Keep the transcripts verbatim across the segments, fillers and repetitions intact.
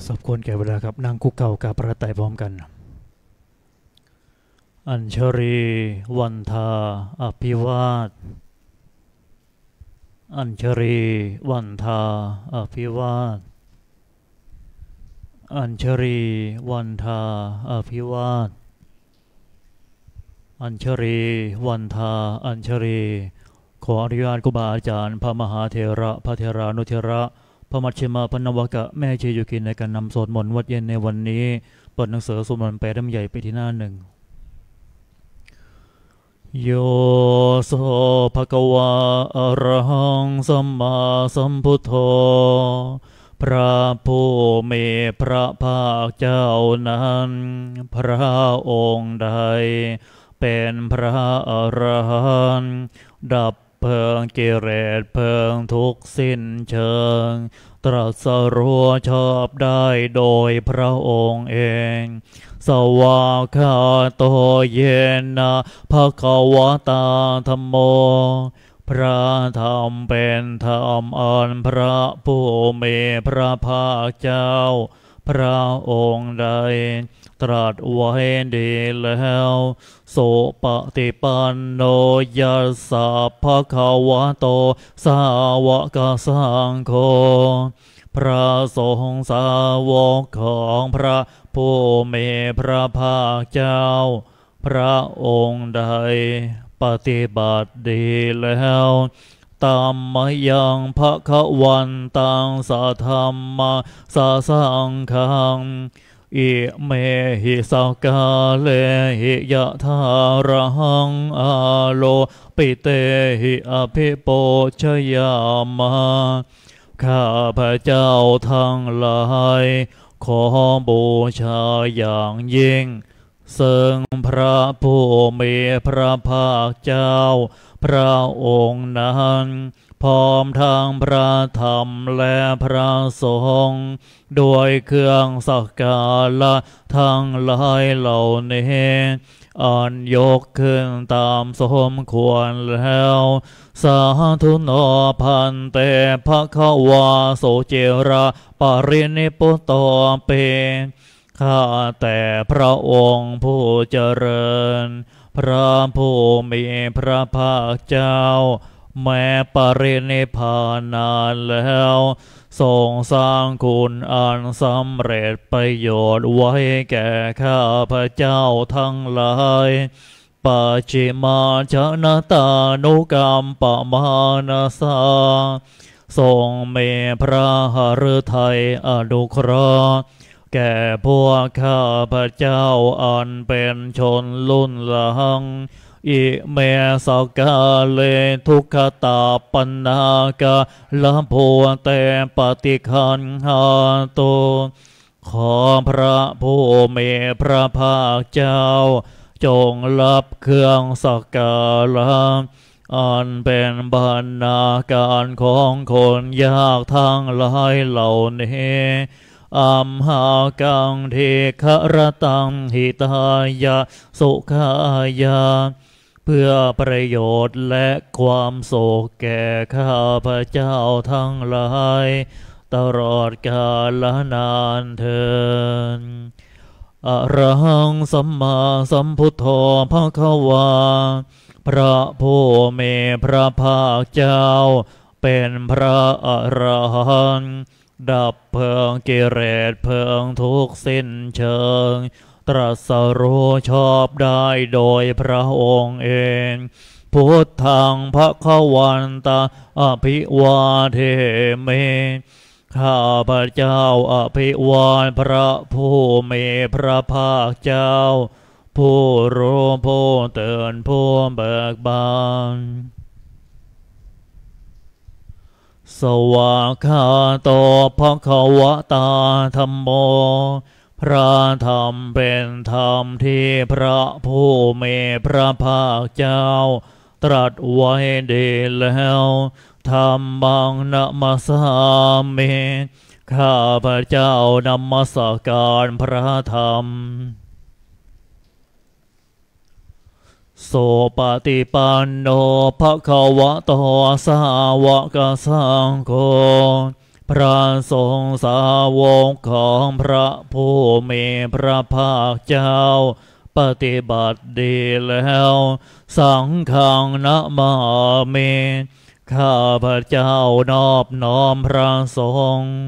สมควรแก่เวลาครับนั่งคุกเข่ากับพระไตรพร้อมกันอัญชรีวันทาอภิวาทอัญชรีวันทาอภิวาทอัญชรีวันทาอภิวาทอัญชรีวันทาอัญชรีขออนุญาตครูบาอาจารย์พระมหาเถระพระเถรานุเถระพระมัชฌิมาพระนวกะแม่ชีอยู่กินในการนำสวดมนต์วัดเย็นในวันนี้เปิดหนังสือสวดมนต์แปลน้ำใหญ่ไปที่หน้าหนึ่งโยโสภะคะวะอะระหังสัมมาสัมพุทโธพระผู้มีพระภาคเจ้านั้นพระองค์ใดเป็นพระอรหันต์ดับเพลิงกิเลสเพลิงทุกสิ้นเชิงตรัสรู้ชอบได้โดยพระองค์เองสวากขาโตเยนะภคะวะตาธัมโมพระธรรมเป็นธรรมอันพระผู้มีพระภาคเจ้าพระองค์ใดตรัสไว้ดีแล้วสุปฏิปันโนยัสสะภะคะวะโตสาวกสังโฆพระสงฆ์สาวกของพระผู้มีพระภาคเจ้าพระองค์ใดปฏิบัติดีแล้วตามมายังภคะวันตังสัทธัมมาสัสังฆังอิเมหิสกาเลหิยะทาระหังอาโลปิเตหิอภิโปชยามาข้าพระเจ้าทั้งหลายขอบูชาอย่างยิ่งซึ่งพระผู้มีพระภาคเจ้าพระองค์นั้นพร้อมทางพระธรรมและพระสงฆ์ด้วยเครื่องสักการะทั้งหลายเหล่านี้อันยกขึ้นตามสมควรแล้วสาธุโนพันเตภคะวาโสเจระปรินิพพุตโตเปข้าแต่พระองค์ผู้เจริญพระผู้มีพระภาคเจ้าแม้ปรินิพพานนานแล้วทรงสร้างคุณอันสำเร็จประโยชน์ไว้แก่ข้าพระเจ้าทั้งหลายปัจฉิมาชนะตานุกรรมปมานาสาทรงมีพระหฤทัยอนุเคราะห์แก่พวกข้าพระเจ้าอันเป็นชนรุ่นหลังอิเมสกาเลทุกขตาปันนากาละโพเตปฏิคันหาตุขอพระผู้มีพระภาคเจ้าจงรับเครื่องสักการะอันเป็นบรรณาการของคนยากทั้งหลายเหล่านี้อัมหากังเทครตังหิตายะสุขายะเพื่อประโยชน์และความโศกแก่ข้าพระเจ้าทั้งหลายตลอดกาลนานเทินอะระหังสัมมาสัมพุทโธภควาพระผู้มีพระภาคเจ้าเป็นพระอรหันต์ดับเพลิงกิเลสเพลิงทุกสิ้นเชิงตรัสรู้ชอบได้โดยพระองค์เองพุทธังภควันตาอภิวาเทเมข้าพระเจ้าอภิวาทพระผู้มีพระภาคเจ้าผู้รู้ผู้ตื่นผู้เบิกบานสวากขาโตภควตาธัมโมพระธรรมเป็นธรรมที่พระผู้มีพระภาคเจ้าตรัสไว้ดีแล้วธรรมังนะมัสสามิข้าพระเจ้านมัสการพระธรรมโสปฏิปันโนภคะวะโตสาวกสังโฆพระสงฆ์สาวกของพระผู้มีพระภาคเจ้าปฏิบัติดีแล้วสังฆังนะมามิข้าพระเจ้านอบน้อมพระสงฆ์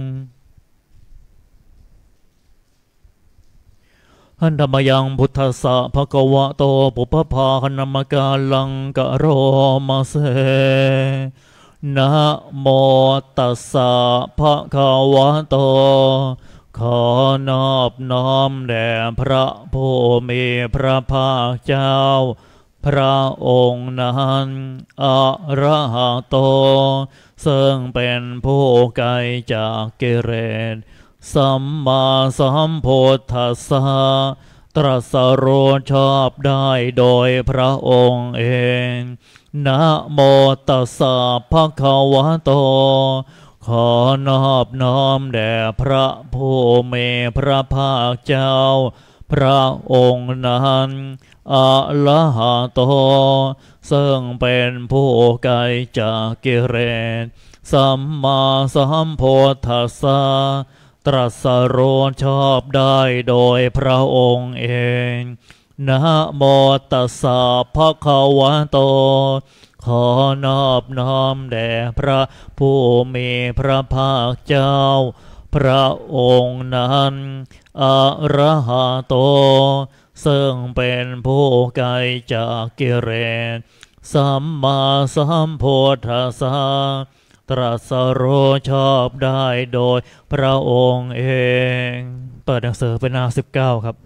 หันธรรมยังพุทธัสสะภะคะวะโตปุพพภาคณมกาลังกะโรมาเสนะโมตัสสะภะคะวะโตขอนอบน้อมแด่พระผู้มีพระภาคเจ้าพระองค์นั้นอะระหะโตซึ่งเป็นผู้ไกลจากกิเลสสัมมาสัมพุทธัสสะตรัสรู้ชอบได้โดยพระองค์เองนะโมตัสสะภะคะวะโตขอนอบน้อมแด่พระผู้มีพระภาคเจ้าพระองค์นั้นอะระหะโตซึ่งเป็นผู้ไกลจากกิเลสสัมมาสัมพุทธัสสะตรัสรู้ชอบได้โดยพระองค์เองนะโมตัสสะภะคะวะโตขอนอบน้อมแด่พระผู้มีพระภาคเจ้าพระองค์นั้นอะระหะโตซึ่งเป็นผู้ไกลจากกิเลสสัมมาสัมพุทธัสสะตรัสรู้ชอบได้โดยพระองค์เองเปิดหนังสือเป็นหน้าสิบเก้าครับ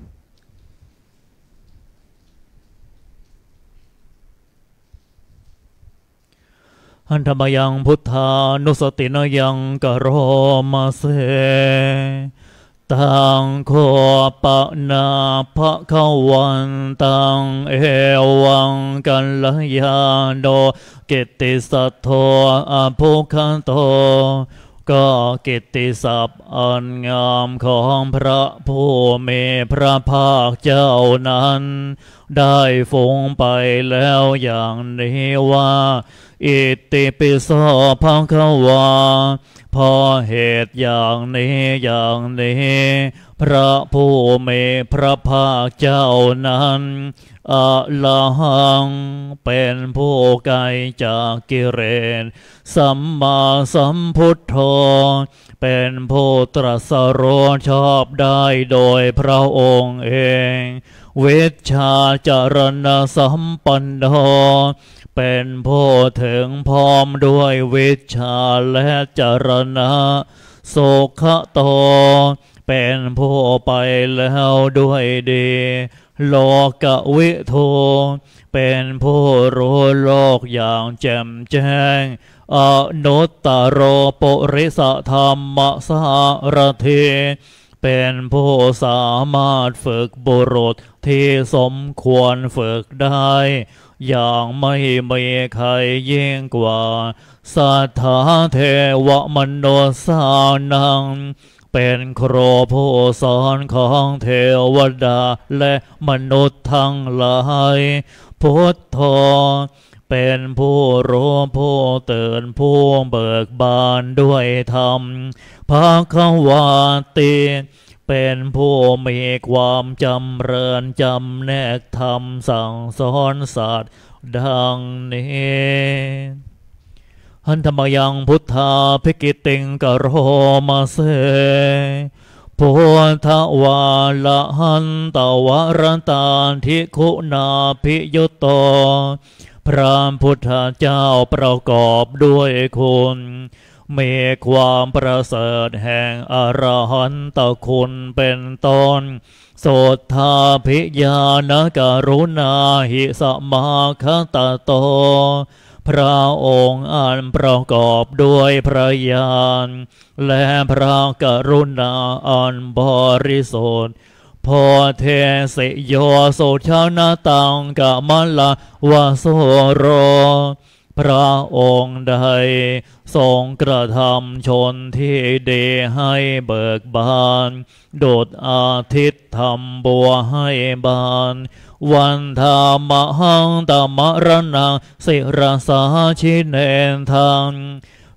หันธรรมยังพุทธานุสตินยังกโรมาเสตังโคปะนาภะคะวันตังเอวังกัลยาโนกิตติสัทโธอภุคันโตก็กิตติศัพท์อันงามของพระผู้มีพระภาคเจ้านั้นได้ฟุ้งไปแล้วอย่างนี้ว่าอิติปิโสภะคะวาพอเหตุอย่างนี้อย่างนี้พระผู้มีพระภาคเจ้านั้นอะระหังเป็นผู้ไกลจากกิเลสสัมมาสัมพุทโธเป็นผู้ตรัสรู้ชอบได้โดยพระองค์เองวิชชาจารณสัมปันโนเป็นผู้ถึงพร้อมด้วยวิชชาและจารณะโสขโตเป็นผู้ไปแล้วด้วยดีโลกวิทูเป็นผู้รู้โลกอย่างแจ่มแจ้งอนุตตโรปุริสธรรมสารถิเป็นผู้สามารถฝึกบุรุษที่สมควรฝึกได้อย่างไม่มีใครยิ่งกว่าสัทธาเทวมนุสสานังเป็นครูผู้สอนของเทวดาและมนุษย์ทั้งหลายพุทโธเป็นผู้รู้ผู้ตื่นผู้เบิกบานด้วยธรรมภควาติเป็นผู้มีความจำเริญจำแนกธรรมสั่งสอนสัตว์ดังนี้หันธรรมยังพุทธาภิกิติงกโรมาเสพุทธวาละหันตวรตาทิคุนาภิยุตโตพระพุทธเจ้าประกอบด้วยคุณมีความประเสริฐแห่งอรหันตคุณเป็นต้นโสทาภิญาณกรุณาหิสมาคตโตพระองค์อันประกอบด้วยพระญาณและพระกรุณาอันบริสุทธิ์โพเทสิโยสุชนะตังกะมะละวะโสโรพระองค์ใดทรงกระทำชนที่ดีให้เบิกบานโดดอาทิตย์ทำบัวให้บานวันธามหังตมรณังสิรสาชิเนนทัง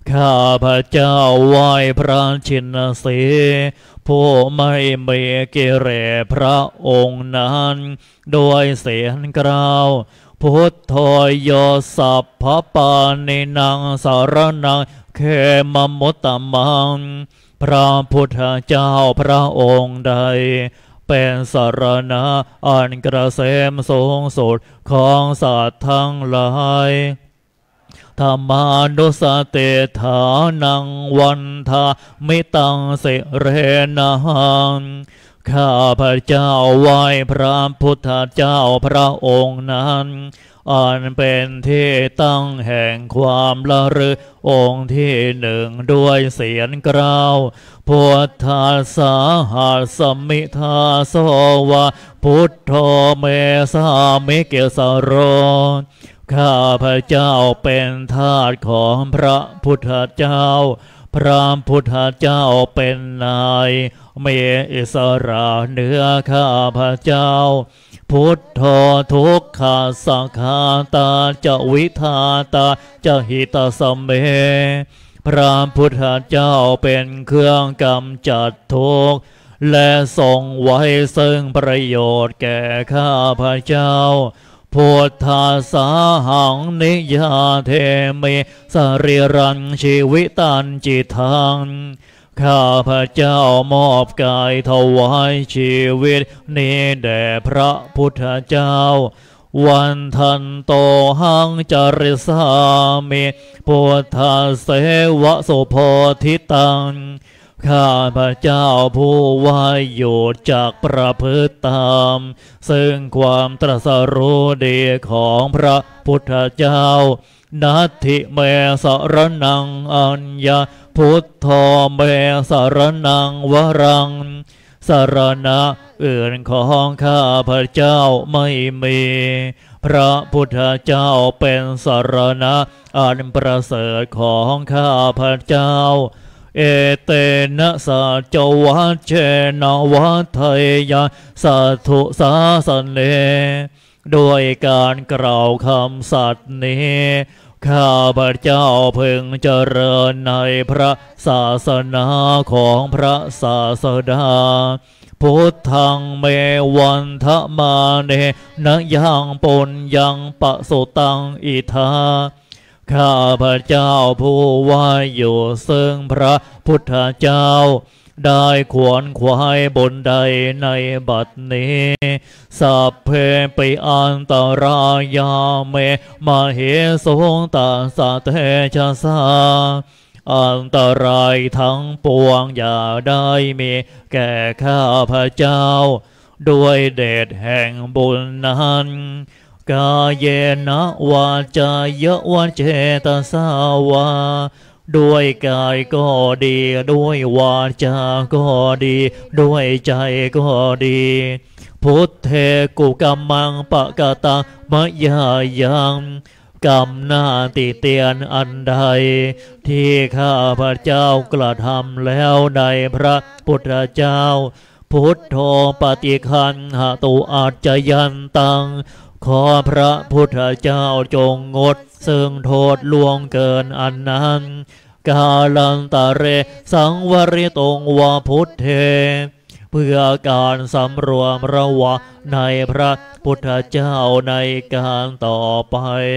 ข้าพระเจ้าไหว้พระชินสีผู้ไม่มีกิเลสพระองค์นั้นด้วยเสียงกล่าวพุทโธโยสัพพปานินังสารนังเขมมุตตมังพระพุทธเจ้าพระองค์ใดเป็นสารณะอันกระเสมสูงสุดของสัตว์ทั้งหลายธรรมานุสติฐานังวันทามิตังสิเรนังข้าพระเจ้าไหว้พระพุทธเจ้าพระองค์นั้นอันเป็นที่ตั้งแห่งความละลึกองค์ที่หนึ่งด้วยเสียงกล่าวพุทธัสสะหัสสมิทาโสวะพุทโธเมสามิเกสโรข้าพระเจ้าเป็นทาสของพระพุทธเจ้าพระพุทธเจ้าเป็นนายมีอิสระเหนือข้าพระเจ้าพุทโธทุกขาสังขาตาจะวิทาตาจะหิตสเมพระพุทธเจ้าเป็นเครื่องกำจัดทุกข์และทรงไว้ซึ่งประโยชน์แก่ข้าพระเจ้าพุทธัสสะหังนิยาเทมิสรีรังชีวิตันจิตังข้าพระเจ้ามอบกายถวายชีวิตนี้แด่พระพุทธเจ้าวันทันโตหังจริสามิพุทธัสเสวะโสโพธิตังข้าพระเจ้าผู้วายอยู่จากประพฤติตามซึ่งความตรัสรู้ดีของพระพุทธเจ้านัตถิเมสรนังอัญญาพุทโธเมสรนังวรังสารณะอื่นของข้าพระเจ้าไม่มีพระพุทธเจ้าเป็นสารณะอันประเสริฐของข้าพระเจ้าเอเตนะสัจวัชเชนะวัฏไทยาสัทธุสาสเนด้วยการกล่าวคำสัตย์นี้ข้าพระเจ้าพึงเจริญในพระศาสนาของพระศาสดาพุทธังเมวันทะมาเนนะยังปุญญังปะสุตังอิทาข้าพระเจ้าผู้ว่าอยู่ซึ่งพระพุทธเจ้าได้ขวนขวายบนใดในบัดนี้สัพเพปิอันตรายาเมมาเหสงตาสะเทชะสาอันตรายทั้งปวงอย่าได้มีแก่ข้าพระเจ้าด้วยเดชแห่งบุญนั้นกายเยนะวาจายะวะเจตสาวาด้วยกายก็ดีด้วยวาจาก็ดีด้วยใจก็ดีพุทเทกุกัมมังปะกะตังมะยายังกรรมหน้าติเตียนอันใดที่ข้าพระเจ้ากระทำแล้วในพระพุทธเจ้าพุทโธปฏิคันหตุอาจจยันตังขอพระพุทธเจ้าจงงดซึ่งโทษล่วงเกินอันนั้นกาลันตะเรสังวริตงวาพุทเทเพื่อการสำรวมระวังในพระพุทธเจ้าในการต่อไป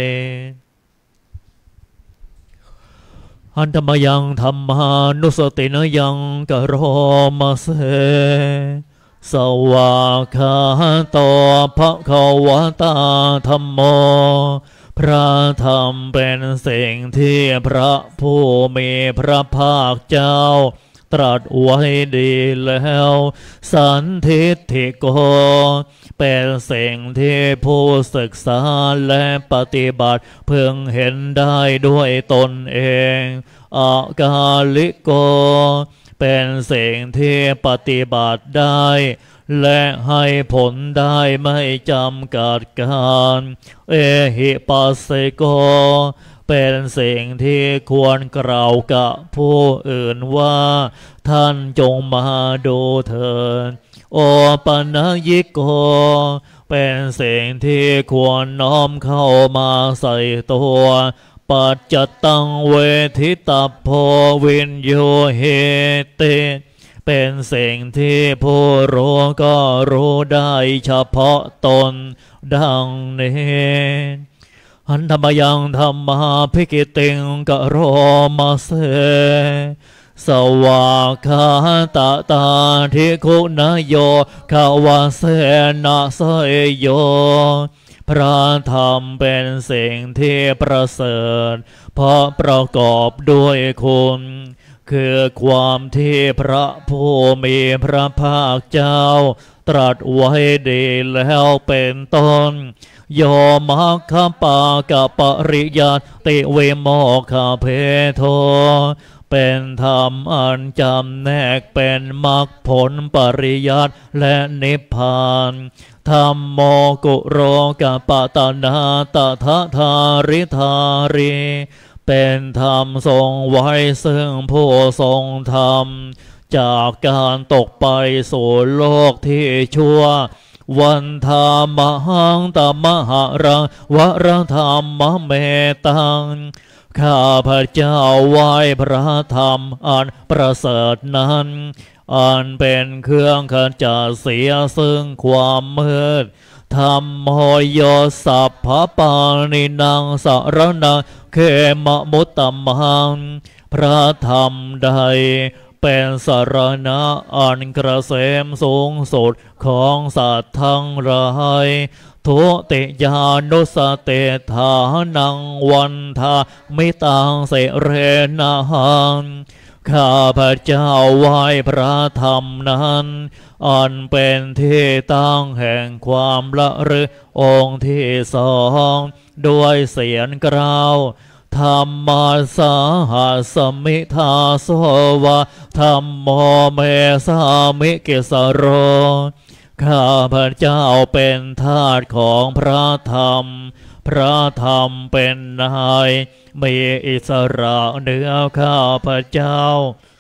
อันธรรมยังธรรมานุสตินยังกโรมาเสสวากขาโตภควตาธัมโมพระธรรมเป็นสิ่งที่พระผู้มีพระภาคเจ้าตรัสไว้ดีแล้วสันทิฏฐิโกเป็นสิ่งที่ผู้ศึกษาและปฏิบัติเพึงเห็นได้ด้วยตนเองอากาลิโกเป็นสิ่งที่ปฏิบัติได้และให้ผลได้ไม่จำกัดการเอหิปัสสิโกเป็นสิ่งที่ควรกล่าวกับผู้อื่นว่าท่านจงมาดูเถิดโอปัญญิโกเป็นสิ่งที่ควรน้อมเข้ามาใส่ตัวปปัจจตังเวทิตาโพวินโยเหติเป็นสิ่งที่ผู้รู้ก็รู้ได้เฉพาะตนดังนี้อันธรรมยังธรรมาภิกิติงกโรมาเสสวากขาตาตาทิคุณโยขาวาเสนาเสยโยพระธรรมเป็นสิ่งที่ประเสริฐเพราะประกอบด้วยคุณคือความที่พระผู้มีพระภาคเจ้าตรัสไว้ดีแล้วเป็นต้นโยมัคคปากะปริยัติเวโมคเพโทเป็นธรรมอันจำแนกเป็นมรรคผลปริยัติและนิพพานธรรมโมกุโรกะปตนาตถาธาริธารีเป็นธรรมทรงไว้ซึ่งผู้ทรงธรรมจากการตกไปสู่โลกที่ชั่ววันธามหังตมหารังวรธรรมเมตังข้าพเจ้าไหว้พระธรรมอันประเสริฐนั้นอันเป็นเครื่องขจัดเสียซึ่งความมืดธรรมโหโยสัพพปานินังสารนังเขมะมุตตมังพระธรรมใดเป็นสารณะอันกระเสมสูงสุดของสัตว์ทั้งหลายทุติยานุสเตถานังวันทามิตังเสเรนะหังข้าพเจ้าไหว้พระธรรมนั้นอันเป็นที่ตั้งแห่งความละลึกองค์ที่สองด้วยเสียงกล่าวธรรมาสาหัสมิทาโสวะธรรมโมเมสามิกิสโรข้าพเจ้าเป็นทาสของพระธรรมพระธรรมเป็นนายมีอิสระเหนือข้าพเจ้า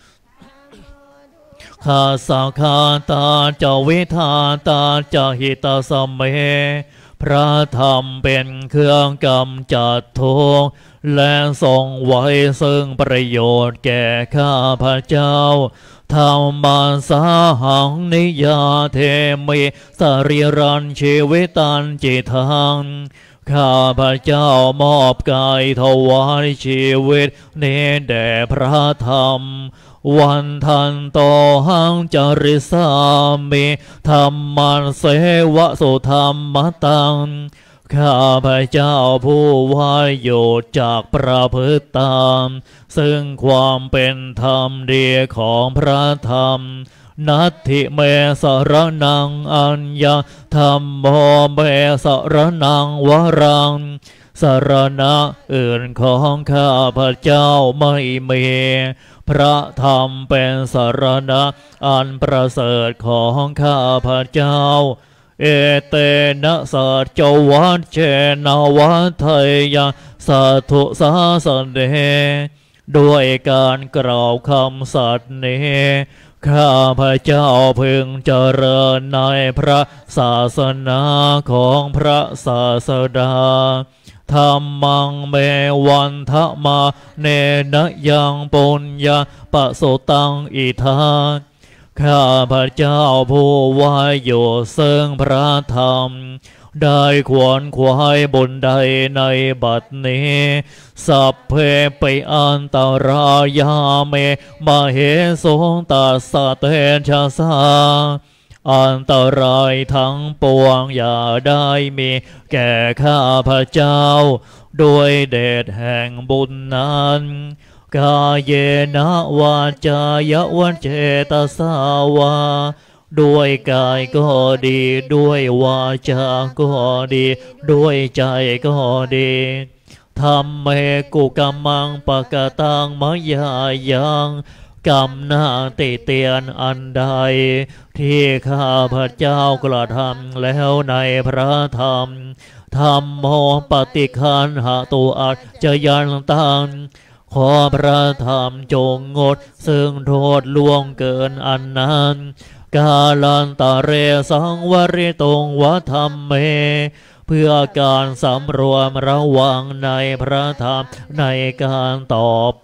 ข้าสังฆาตาเจวิธาตาเจหิตาสเมพระธรรมเป็นเครื่องกำจัดทุกข์และทรงไว้ซึ่งประโยชน์แก่ข้าพเจ้าธรรมาสาหังนิยาเทมิสรีรันชีวิตันจิตังข้าพเจ้ามอบกายถวายชีวิตนี้แด่พระธรรมวันทันโตหังจริสามิธรรมันเสวะสุธรรมตังข้าพเจ้าผู้วายโยชน์จากประพฤติตามซึ่งความเป็นธรรมดีของพระธรรมนัตถิเมสรนังอัญญาธรรมโมเมสรนังวรังสรณะอื่นของข้าพเจ้าไม่มีพระธรรมเป็นสรณะอันประเสริฐของข้าพเจ้าเอเตนะสัจจวัชเชนะวัฏไทยาสัทธุสาสเนด้วยการกล่าวคำสัตย์นี้ข้าพเจ้าพึงเจริญในพระศาสนาของพระศาสดาธรรมังเมวันทะมาเนนะยังปุญญาปะโสตังอิทาข้าพเจ้าผู้วายอยู่ซึ่งพระธรรมได้ขวนขวายบุญใดในบัดนี้สัพเพปิอันตรายาเมมาเหสงตัสสะเตชะสาอันตรายทั้งปวงอย่าได้มีแก่ข้าพเจ้าด้วยเดชแห่งบุญนั้นกายเยนะวาจายะวัจเจตสาวาด้วยกายก็ดีด้วยวาจาก็ดีด้วยใจก็ดีธรรมเมกุกัมมังปะกะตังมะยายังกรรมนาติเตียนอันใดที่ข้าพเจ้ากระทำแล้วในพระธรรมธรรมโมปฏิคันหาตุอัจจยันตังขอพระธรรมจงงดซึ่งโทษล่วงเกินอันนั้นกาลันตะเรสังวริตงวะธรรมเมพื่อการสำรวมระวังในพระธรรมในการต่อไป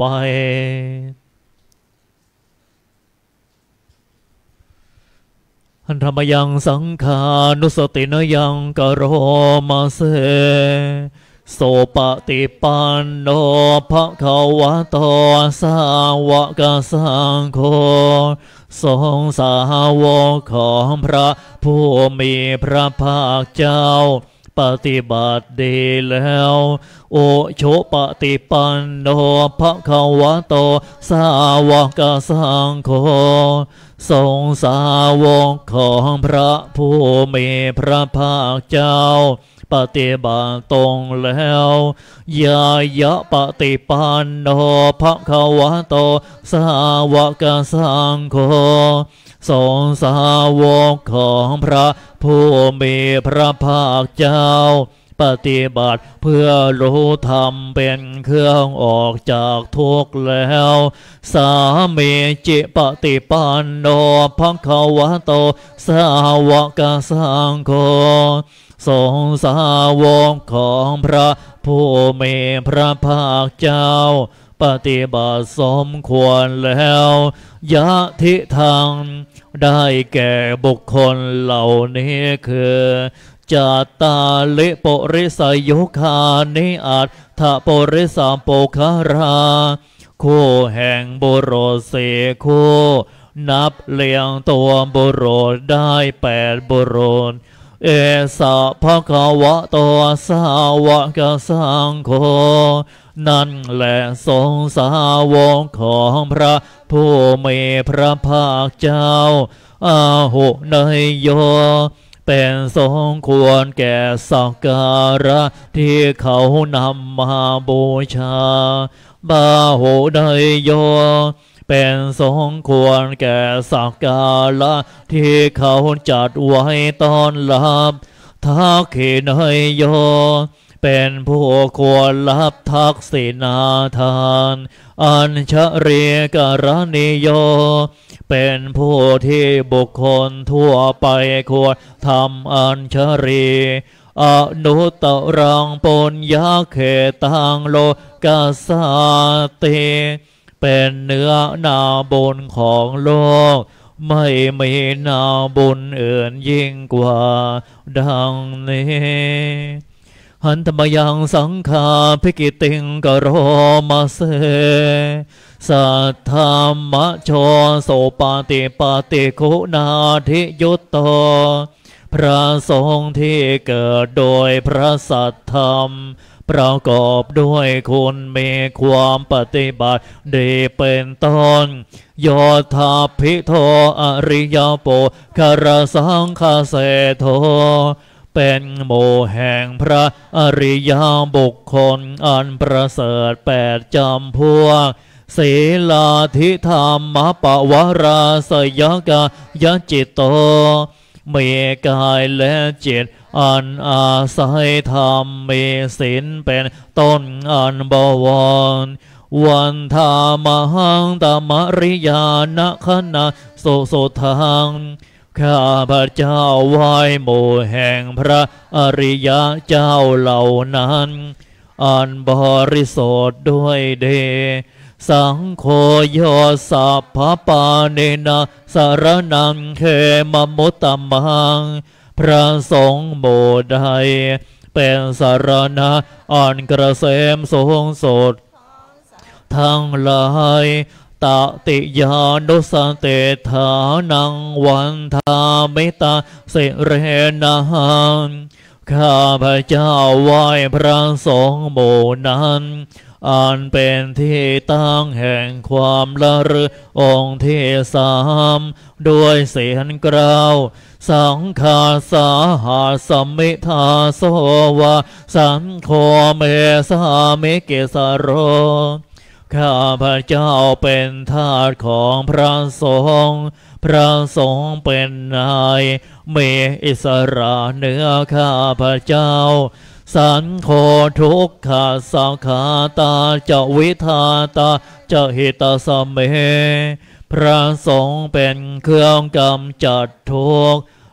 ธรรมยังสังขานุสตินยังกโรมาเสโสปฏิปันโนภะคะวะโตสาวกสังโฆทรงสาวกของพระผู้มีพระภาคเจ้าปฏิบัติดีแล้วโอโชปฏิปันโนภะคะวะโตสาวกสังโฆทรงสาวกของพระผู้มีพระภาคเจ้าปฏิบัติตรงแล้วยายะปฏิปันโนภะคะวะโตสาวกสังโฆทรงสาวกของพระผู้มีพระภาคเจ้าปฏิบัติเพื่อรู้ธรรมเป็นเครื่องออกจากทุกข์แล้วสามีจิปฏิปันโนภะคะวะโตสาวกสังโฆทรงสาวกของพระผู้มีพระภาคเจ้าปฏิบัติสมควรแล้วยะทิทังได้แก่บุคคลเหล่านี้คือจัตตาลิปุริสยุคานิอัตถปุริสโปคาราคู่แห่งบุรุษสี่คู่นับเลียงตัวบุรุษได้แปดบุรุษเอสะภะคะวะโตสาวกสังโฆนั่นแหละทรงสาวกของพระผู้มีพระภาคเจ้าอาหุเนยโยเป็นสมควรแก่สักการะที่เขานำมาบูชาบาหุเนยโยเป็นสมควรแก่สักการะที่เขาจัดไว้ต้อนรับทักขิเนยโยเป็นผู้ควรรับทักษิณาทานอัญชรีกรณิโยเป็นผู้ที่บุคคลทั่วไปควรทำอัญชรีอนุตตรังปุญญาเขตังโลกัสสติเป็นเนื้อนาบุญของโลกไม่มีนาบุญอื่นยิ่งกว่าดังนี้หันธมยังสังฆาภิกิติงกโรมาเสสัทธามะโชโสปฏิปฏิคุณาธิยุตโตพระสงฆ์ที่เกิดโดยพระสัทธรรมประกอบด้วยคุณมีความปฏิบัติดีเป็นต้นโยธาภิโทอริยโปคารสังฆเสโทเป็นหมู่แห่งพระอริยบุคคลอันประเสริฐแปดจำพวกศีลาธิธรรมปวาราสยกายจิตโตมีกายและจิตอันอาศัยธรรมมีศีลเป็นต้นอันบวรวันธามหังตมริยานะขณะโสโสทังข้าพระเจ้าไหว้หมู่แห่งพระอริยเจ้าเหล่านั้นอันบริสุทธิ์ด้วยเดสังโฆโยสัพพปาเนนะสารนังเขมมุตตมังพระสงฆ์หมู่ใดเป็นสารณะอันกระเสมสูงสุดทั้งหลายตติยานุสเตถานังวันทามิตาสิเรนะหังข้าพระเจ้าไหว้พระสงฆ์หมู่นั้นอันเป็นที่ตั้งแห่งความละลึกองค์ที่สามด้วยเสียงกล่าวสังฆาสาหาสมิทาโสวะสังโฆเมสามิเกสโรข้าพระเจ้าเป็นทาสของพระสงฆ์พระสงฆ์เป็นนายมีอิสระเหนือข้าพระเจ้าสันโฆทุกขาสังขาตาจะวิทาตาจะหิตาสเมพระสงฆ์เป็นเครื่องกำจัดทุกข์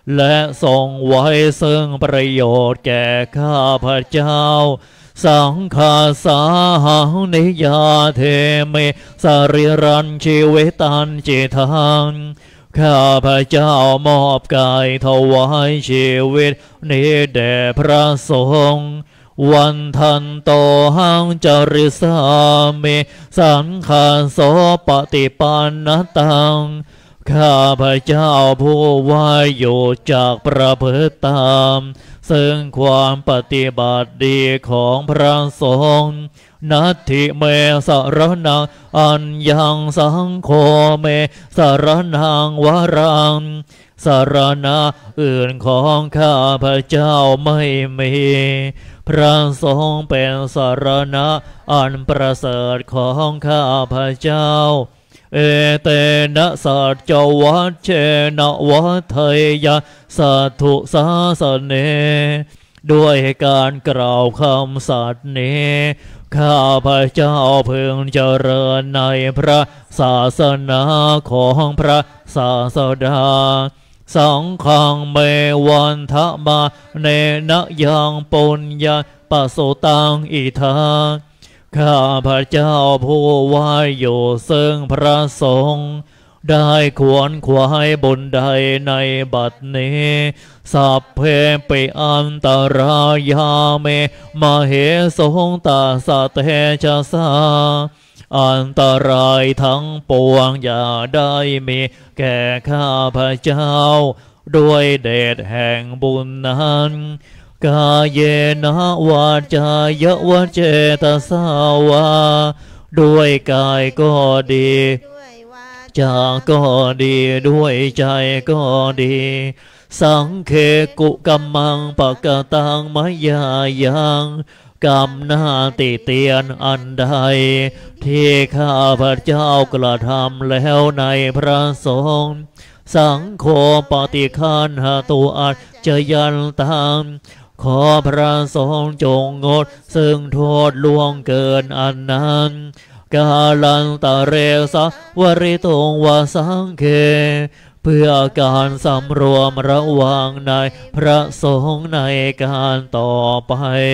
และทรงไว้ซึ่งประโยชน์แก่ข้าพเจ้าสังฆาสาหังนิยาเทเมสริรันชีวิตันจิตังข้าพเจ้ามอบกายถวายชีวิตนี้แด่พระสงฆ์วันทันโตหังจริสามิสังฆาโสปฏิปันนตังข้าพเจ้าผู้ว่าอยู่จากประพฤติตามซึ่งความปฏิบัติดีของพระสงฆ์นัตถิเมสรนังอัญญังสังโฆเมสรนังวรังสารณะอื่นของข้าพเจ้าไม่มีพระสงฆ์เป็นสารณะอันประเสริฐของข้าพเจ้าเอเตนะสัจวัชเชนะวัฏยะสัทธุสาสเนด้วยการกล่าวคำสัตย์นี้ข้าพเจ้าพึงเจริญในพระศาสนาของพระศาสดาสังฆังเมวันทะมาเนนะยังปุญญาปสุตังอิทาข้าพเจ้าผู้ว่าอยู่ซึ่งพระสงฆ์ได้ขวนขวายบุญใดในบัดนี้สัพเพปิอันตรายาเมมาเหสงตาสะเตชะสาอันตรายทั้งปวงอย่าได้มีแก่ข้าพเจ้าด้วยเดชแห่งบุญนั้นกายเยนะวาจายวเจตสาวาด้วยกายก็ดีจากก็ดีด้วยใจก็ดีสังเคกุกัมมังปะกะตังมยายังกรรมหน้าติเตียนอันใดที่ข้าพเจ้ากระทำแล้วในพระสงฆ์สังโฆปฏิคันหตุอัจจยันตังขอพระสงฆ์จงงดซึ่งโทษล่วงเกินอันนั้นกาลันตะเรสะวริตงวาสังเคเพื่อการสำรวมระวังในพระสงฆ์ในการต่อไป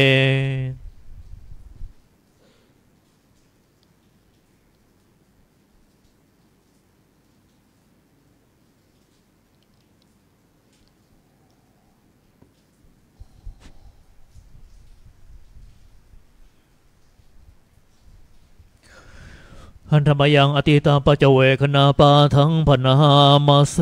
หันธรรมยังอติตาปัจเจเวคณาปาทังพนามาเส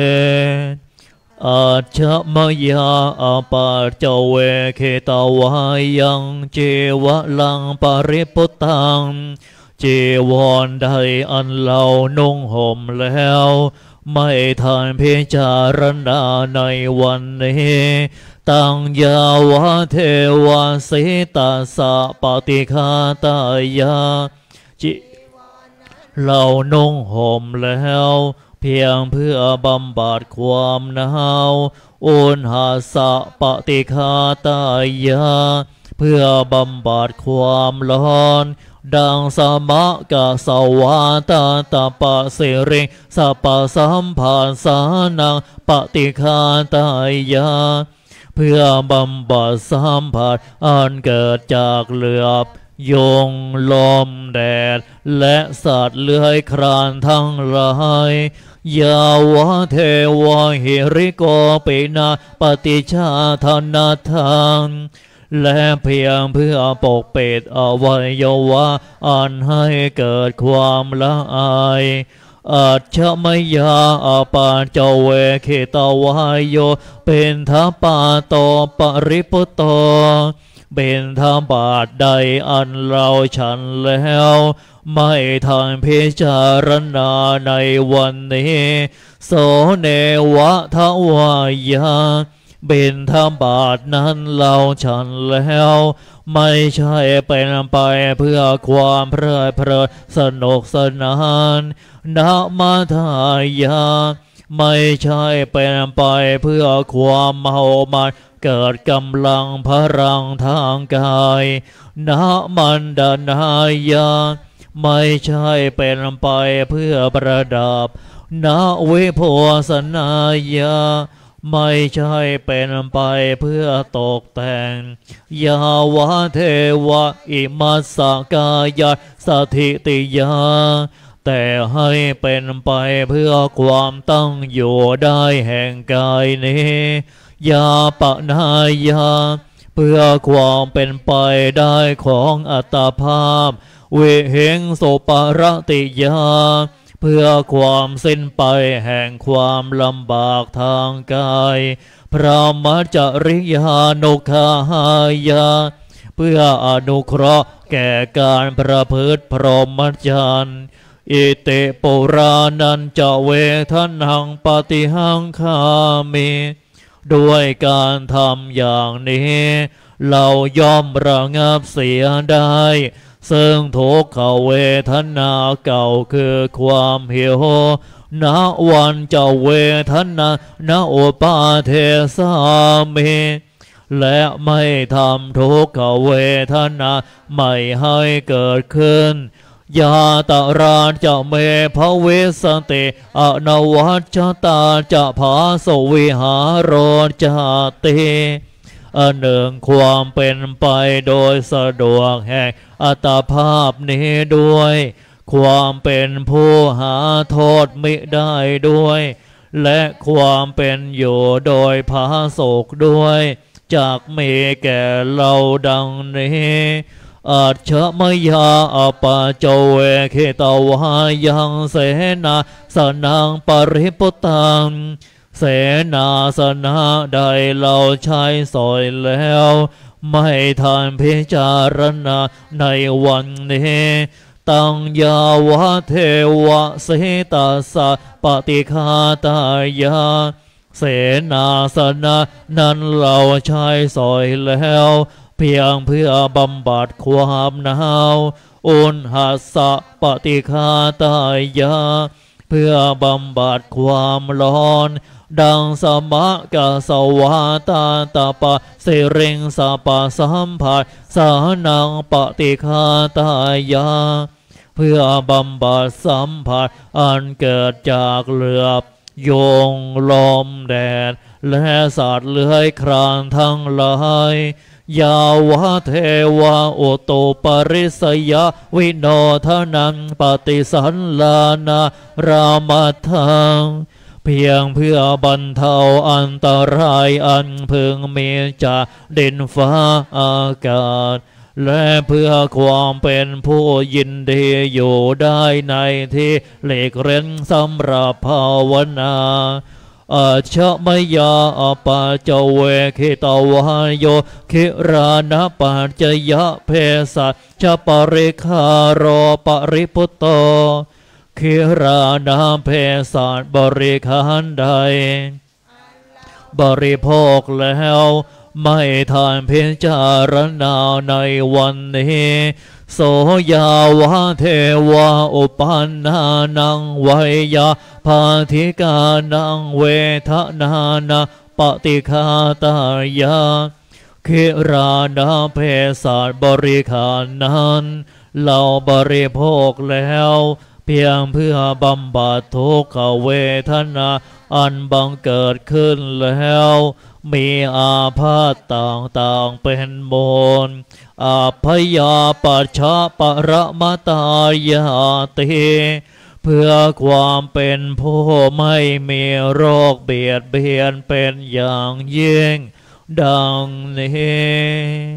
อาชะมยาอาปาเจเวเคตาวายังเจวะลังปาริปุตตังเจวรใดอันเรานุ่งห่มแล้วไม่ทานพิจารณาในวันนี้ตังยาวะเทวาสิตาสะปฏิฆาตายาจิเรานุ่งห่มแล้วเพียงเพื่อบำบัดความหนาวอุณหาสะปฏิฆาตายาเพื่อบำบัดความร้อนดังสมะกะสวาตาตาปะเสริงสัพพสัมพันสานังปฏิฆาตายาเพื่อบำบัดสัมผัสอันเกิดจากเหลือบยุงลมแดดและสัตว์เลื้อยคลานทั้งหลายยาวะเทวะหิริโกปินาปฏิชาธนาทังและเพียงเพื่อปกปิดอวัยวะอันให้เกิดความละอายอาชมยาอาปาเจเวเคตวายโยเป็นทัปปาโตปริปุตโตเป็นธรรมบาทใดอันเราฉันแล้วไม่ทางพิจารณาในวันนี้โสเนวะทวายาเป็นธรรมบาทนั้นเราฉันแล้วไม่ใช่เป็นไปเพื่อความเพลิดเพลินสนุกสนานนะมาทายาไม่ใช่เป็นไปเพื่อความเมามันเกิดกำลังพลังทางกายนะมันดานายาไม่ใช่เป็นไปเพื่อประดับนะวิโภสนายาไม่ใช่เป็นไปเพื่อตกแต่งยาวะเทวะอิมัสสกายะสถิติยาแต่ให้เป็นไปเพื่อความตั้งอยู่ได้แห่งกายนี้ยาปะนายาเพื่อความเป็นไปได้ของอัตภาพเวเหงโสปรติยาเพื่อความสิ้นไปแห่งความลำบากทางกายพระมัจจริยานุขายาเพื่ออนุเคราะห์แก่การประพฤติพรหมจรรย์อิเตปุรานันจะเวทนังปฏิหังคามิด้วยการทำอย่างนี้เราย่อมระงับเสียได้ซึ่งทุกขเวทนาเก่าคือความหิวณวันจะเวทนาณอุปาเทสามิและไม่ทำทุกขเวทนาไม่ให้เกิดขึ้นยาตราจะเมภเวสติอนวัชตาจะภาสวิหารโรจติอันหนึ่งความเป็นไปโดยสะดวกแห่งอัตภาพนี้ด้วยความเป็นผู้หาโทษมิได้ด้วยและความเป็นอยู่โดยผาสุกด้วยจากมีแก่เราดังนี้อาจฉมยาอปาโจเวเคตวายังเสนาสนังปริปุตังเสนาสนะใดเราใช้สอยแล้วไม่ทานพิจารณาในวันนี้ตังยาวะเทวะเสตาสะปฏิฆาตายาเสนาสนะนั้นเราใช้สอยแล้วเพียงเพื่อบำบัดความหนาวอุณหัสสะปฏิฆาตายาเพื่อบำบัดความร้อนดังสมะกะสวาตาตาปะเสริงสปะสัมผัสสานังปฏิฆาตายาเพื่อบำบัดสัมผัสอันเกิดจากเหลือบโยงลมแดดและสัตว์เลื้อยคลานทั้งหลายยาวะเทวะโอโตปริสยะวิโนทนังปฏิสันลานารามัทธังเพียงเพื่อบรรเทาอันตรายอันพึงมีจากดินฟ้าอากาศและเพื่อความเป็นผู้ยินดีอยู่ได้ในที่หลีกเร้นสำหรับภาวนาอาชมยาอปาจเวคิตวายโยคิรานะปัจจยะเพสัชปริคารโรปริพุตโตคิรานะเพสัชบริขารใดบริโภคแล้วไม่ทานพิจารณาในวันนี้โสยาวะเทวะอุปันนานังไวยาภาธิกานังเวทนานาปฏิฆาตายาคิรานะเพสัชบริขารนั้นเราบริโภคแล้วเพียงเพื่อบำบัดทุกขเวทนาอันบังเกิดขึ้นแล้วมีอาพาธต่างๆเป็นมูลอาพยาปัชชะปรมตายาติเพื่อความเป็นผู้ไม่มีโรคเบียดเบียนเป็นอย่างยิ่งดังนี้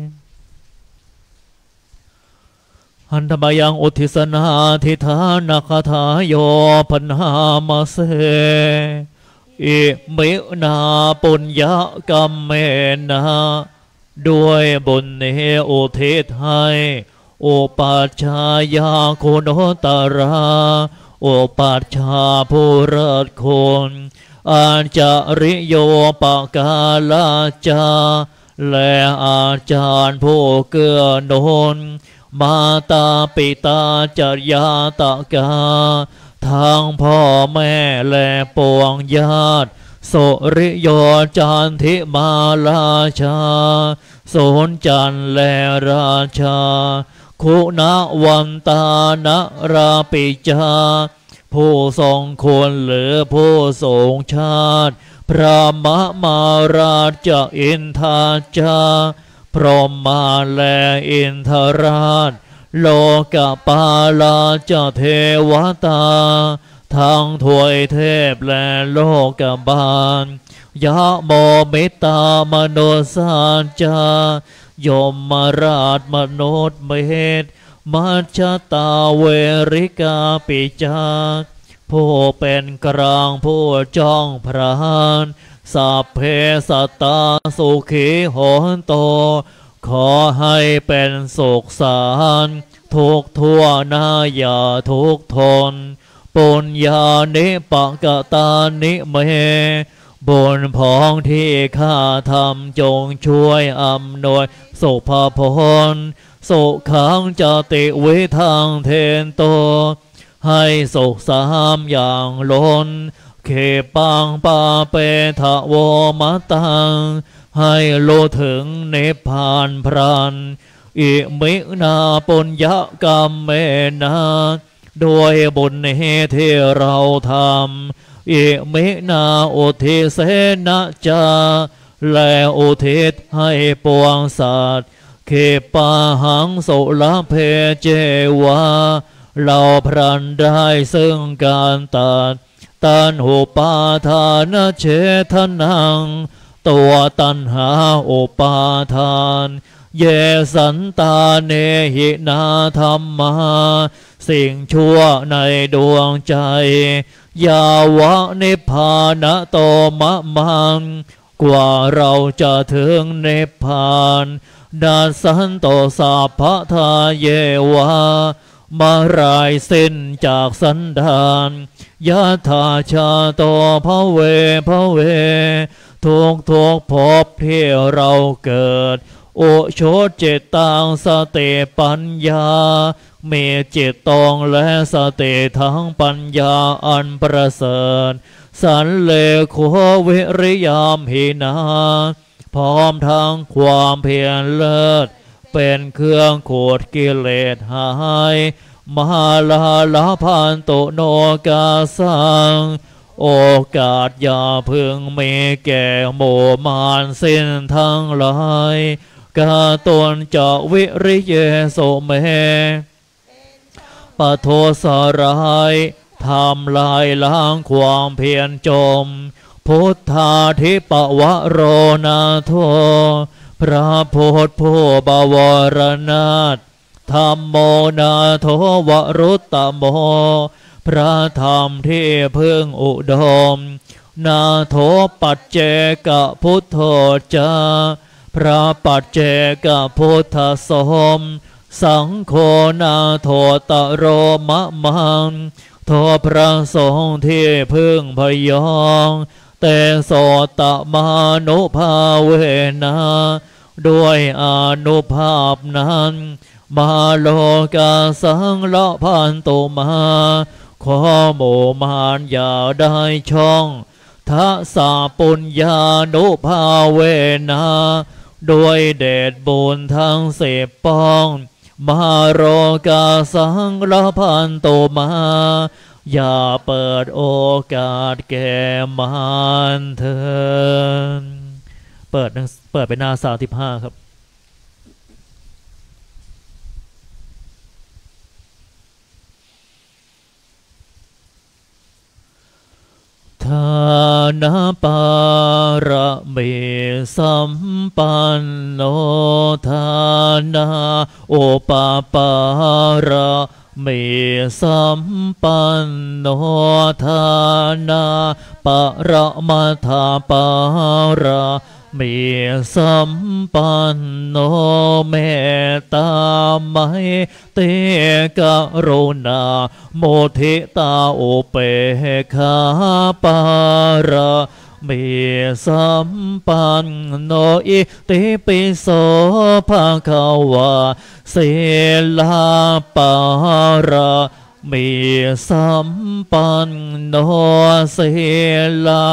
หันธมายังอุทิศนาทิธานาคาถาโยพันหามาเสอิมินาปุญญกรรมเมนะด้วยบุญนี้อุทิศให้อุปัชฌายาคุณตราอุปัชฌาผู้เลิศคุณอาจาริโยปกาลาจาและอาจารย์ผู้เกื้อหนุนมาตาปิตาจยาตกาทางพ่อแม่และปวงญาติสุริโยจันทิมาราชาโสนจันและราชาคุณวันตานะราปิจาผู้ทรงคุณหรือผู้ทรงชาติพระมะมาราชอินทาจาพรหมาและอินทราชโลกปาลาจเทวตาทั้งถวยเทพและโลกบาลยะโมมิตามโนสาจายมราชมนุษย์เมธมัจจตาเวริกาปิจาผู้เป็นกลางผู้จ้องพรานสัพเพสัตตาสุขีโหนโตขอให้เป็นสุขสารทุกทั่วหน้าอย่าทุกทนปุญญานิปกตานิเมบุญพองที่ข้าทำจงช่วยอำนวยสุภพลสุขังจติวิทังเทนโตให้สุขสามอย่างล้นเขปังปาเปทะโวมตังให้รู้ถึงนิพพานพรันอิมินาปุญญกรรมเมนาด้วยบุญนี้ที่เราทำอิมินาอุทิเสนะจาและอุทิศให้ปวงสัตว์เขปาหังสุลเพเจวาเราพรันได้ซึ่งการตัดตันหุปาทานเฉทนังตัวตัณหาอุปาทานเยสันตาเนหินาธรรมาสิ่งชั่วในดวงใจยาวะนิพพานะโตมะมังกว่าเราจะถึงนิพพานดัสสันโตสัพพทาเยวามารายสิ้นจากสันดานยะถาชาโตภเวภเวทุกทุกภพที่เราเกิดโอโชจิตตังสติปัญญามีจิตตองและสติทั้งปัญญาอันประเสริฐสันเลโควิริยามหินาพร้อมทั้งความเพียรเลิศเป็นเครื่องขูดกิเลสหายมหาลาลาพันตุโนกาสังโอกาสอย่าพึงมีแก่หมู่มารสิ้นทั้งหลายกาตนจะวิริเยโสเมปโทสรายทำลายล้างความเพียรจมพุทธาธิปวโรนาโทพระพุทธผู้บวรนาถธรรมโมนาโทวรุตตโมพระธรรมที่พึ่งอุดมนาโทปัจเจกพุทโธจาพระปัจเจกพุทธสมสังโฆนาโทตโรมะมังโทพระสงฆ์ที่พึ่งพยองแต่โสตมานุภาเวนะด้วยอนุภาพนั้นมาโลกาสังละพันตุมาขอโมมานอย่าได้ช่องทัสสะปุญญานุภาเวนะด้วยเดชบุญทั้งสิบปองมาโลกาสังละพันตุมาอย่าเปิดโอกาสแก่มารเถิดเปิดเปิดเป็นหน้าสามสิบห้าครับทานาปาระเมสัมปันโนทานาโอปาปาระเมสัมปันโนทานาปะระมาทาปาระเมสัมปันโนเมตตาไมเตกะโรณาโมทิตาโอเปคาปาระเมสัมปันโนอิติปิโสภะคะวะเสลาปาระเมสัมปันโนเสลา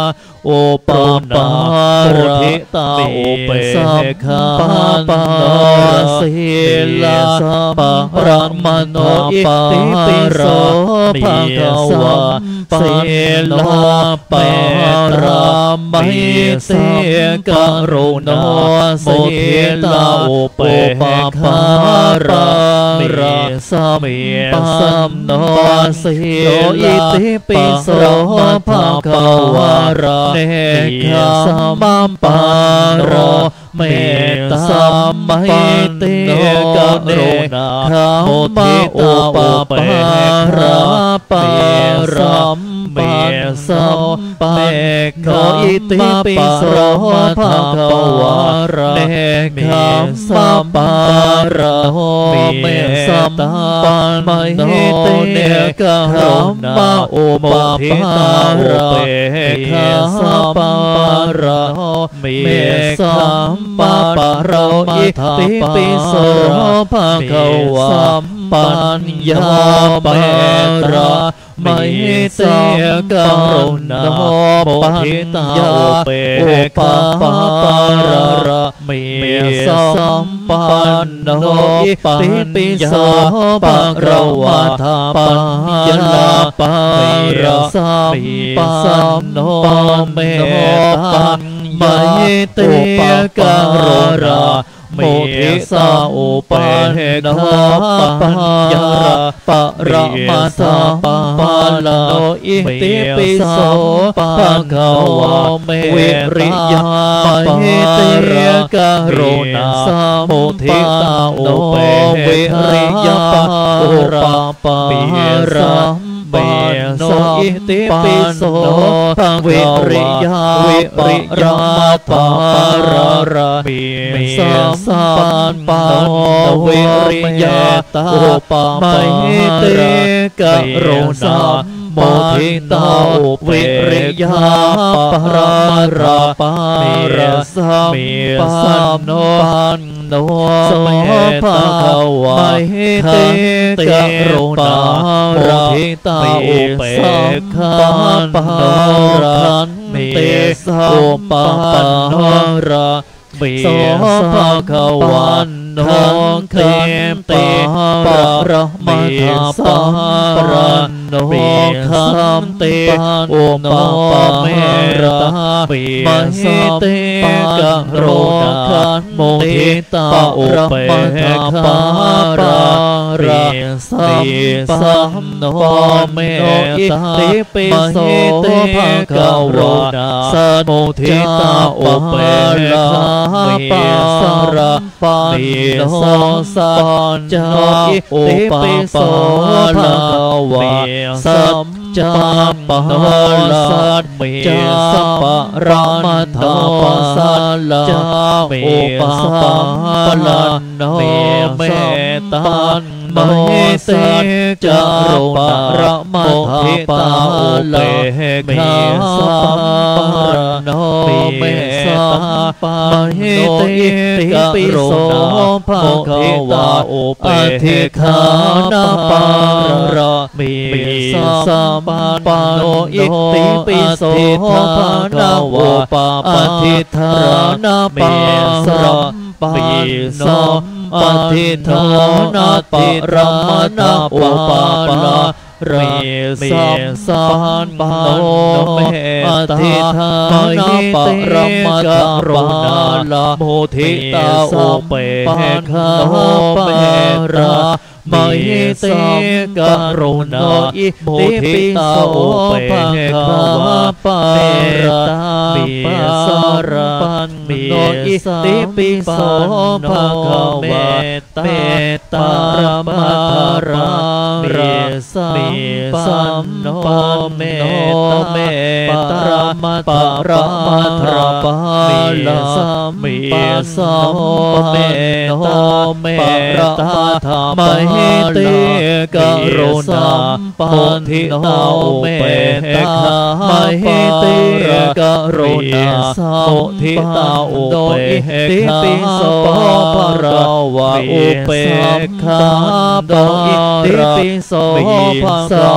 โอปานาโมทิตาโอเปขาปาสีลาปะระมโนอิติปิโสภะคะวะสีลาปะระมิเสกโรโนโมทิตาโอเปคาระมิสัมปันโนสีอิติปิโสภะคะวะเนคขมัมปันโนเมตตามิติกะโรนาโมทิตาโอเประปะรัมปันสัมปันโนอิติปิโสภะคะวะเนคขมัมปันโนเมตสัมปันโนเนกะโรนาโอโมทิตาโอเปสัมปันโนเมตสัมปันโนอิติปิโสภะคะวะปัญญาเประมิเสกะโรนาโมทิตาโอเปปะปะระมิสัมปันโนอิติปิโสภะคะวะปัญญาเประสัมปันโนเมตตามิติกะโรนาโมทิตาโอเปนะปัญญาปะระมาสาปะลาโนอิติปิโสภะคะวะวิริยามิติกะโรนาโมทิตาโอเปวิริยาปะโอปะปะระเมโนอิติปิโสภะวิริยาวิริยาปะระระเมสัมปันโนวิริยาตาโอปะมิติกะโรนาโมทิตาโอวิริยาปะระระปะระสัมปันโนโนภะคะวะมิติกะโรนาโมทิตาโอเปขันโนรันเตสะโอปะโนระโสภะคะวันโนเคมเตปะระมาทาปะระโนคัมเตโอปะปะเมระมหิเตกะโรนาโมทิตาโอเปคาระระสัมปันโนเมตตามิโสภะคะวะสัมโมทิตาโอเประปาระปันโนสัจจาโอปิโสภะคะวะสัจจาปะสัจจาปะระมัทธาปัสสะจาโอปะปันโนเมตตามหิเตกะโรนาระมัทธาปัสสะเมสัมปันโนเมตตามหิเตกะโรนาภะคะวะโอเปธิคานาปาระมิสัมปันโนอิติปิโสภะคะวะปฏิทานาปาระปันโนปฏิทานาปิรมนาโอปาระเรสัมสันปันโนเมตตานาปรมัตถโรนาลโมทิตาโอเปคาเประมหิเตกะโรนาอิโมทิตาโอเปคาปะระปิสระปันโนอิติปิโสภะคะวะเมตตารมัทราเรสัมปันโนเมเมตตารมัทรามัทราปาลามิสัมเมโนเมตตาธรรมหิเตกะโรนาโมทิตาโอเปคามหิเตกะโรนาโมทิตาโอเปติปิโสภะคะวะโอเปคาโดอิติปิโสภะคะ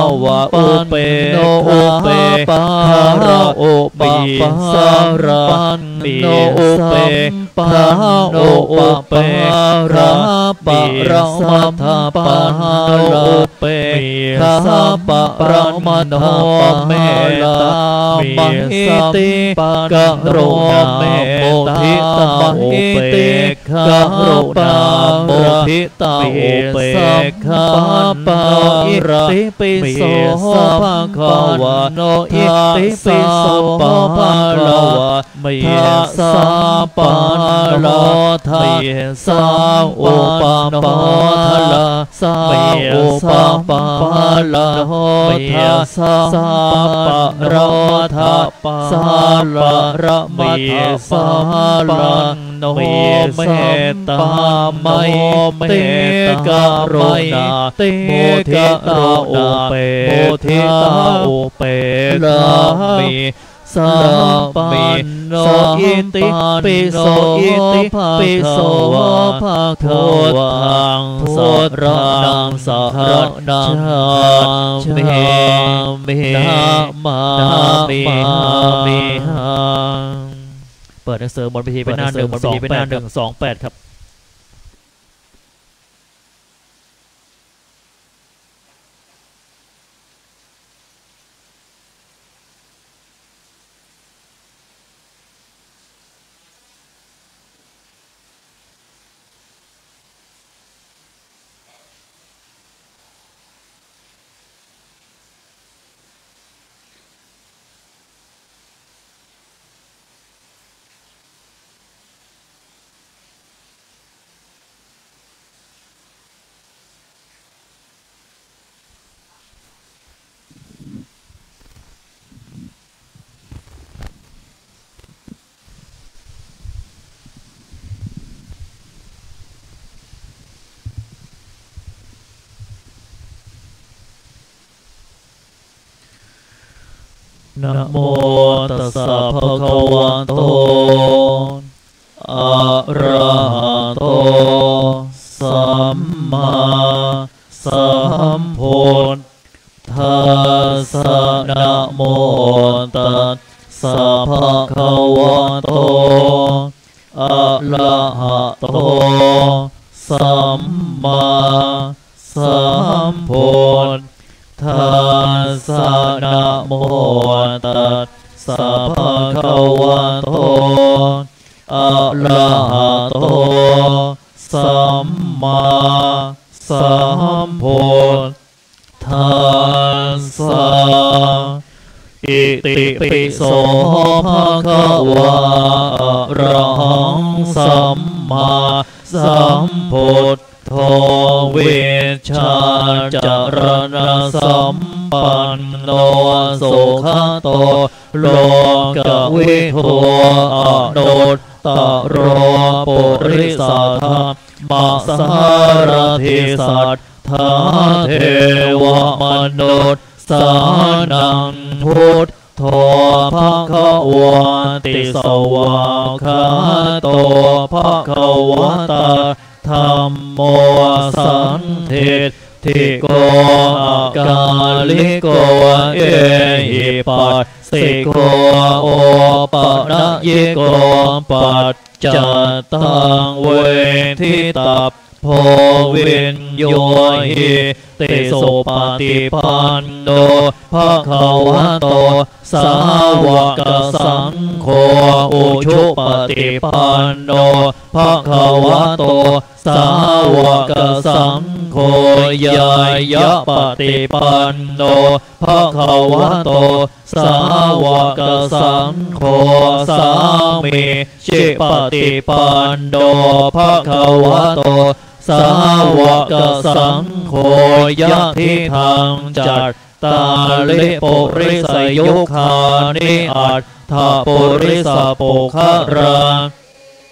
วะอุเปโนอุเปปาระโอปิสาระปิโอเปปาโนอุเประปะระมัทปาโลเปคาปะระมัทเมตตามหิติกะโรเมโมทิตาโอเปคาโรนาโมทิตาโอเปคาปะอิติปิโสภะคะวะโนอิติปิโสภะคะวะเมสาปะโลทะสาอุปปะละสาอุปปะละโหทะสาปะโรทะสาปะระมัทสาละโนเมตตาไมเตกะโรนาโมทิตาโอเปโมทิตาโอเปละมิสัมปันโนอิติปิโสอิติปิโสภะคะวังสัพพะนังสัพพะนังชามินะมามิมิหังเปิดหนังสือบนพิธีเป็นหน้าหนึ่งสองเป็นหน้าหนึ่งสองแปดครับนะโมตัสสะภะคะวะโตอะระหะโตสัมมาสัมพุทธัสสะนะโมตัสสะภะคะวะโตอะระหะโตสัมมาสัมพุทธัสสะนะโมตัสสะภะคะวะโตอะระหะโตสัมมาสัมพุทธัสสะอิติปิโสภะคะวะอะระหังสัมมาสัมพุทโธเวชาจารณะสัมปันโนสุขโตโลกวิทูอนุตตโรปุริสธรรมสารถิสัทธาเทวมนุษย์สานังพุทโธภะคะวะติสวากขาโตภะคะวะตาธัมโมสันทิฏฐิโกอากาลิโกเอหิปัสสิโกโอปะนะยิโกปัจจตังเวทิตัพโพวินโยหิติโสปฏิปันโนภะคะวะโตสาวกสังโฆอุชุปฏิปันโนภะคะวะโตสาวกสังโฆยายะปฏิปันโนภะคะวะโตสาวกสังโฆสามิจิปฏิปันโนภะคะวะโตสาวกสังโฆยะทิทังจัตตาลิปุริสยุคานิอัตถปุริสปุขะรา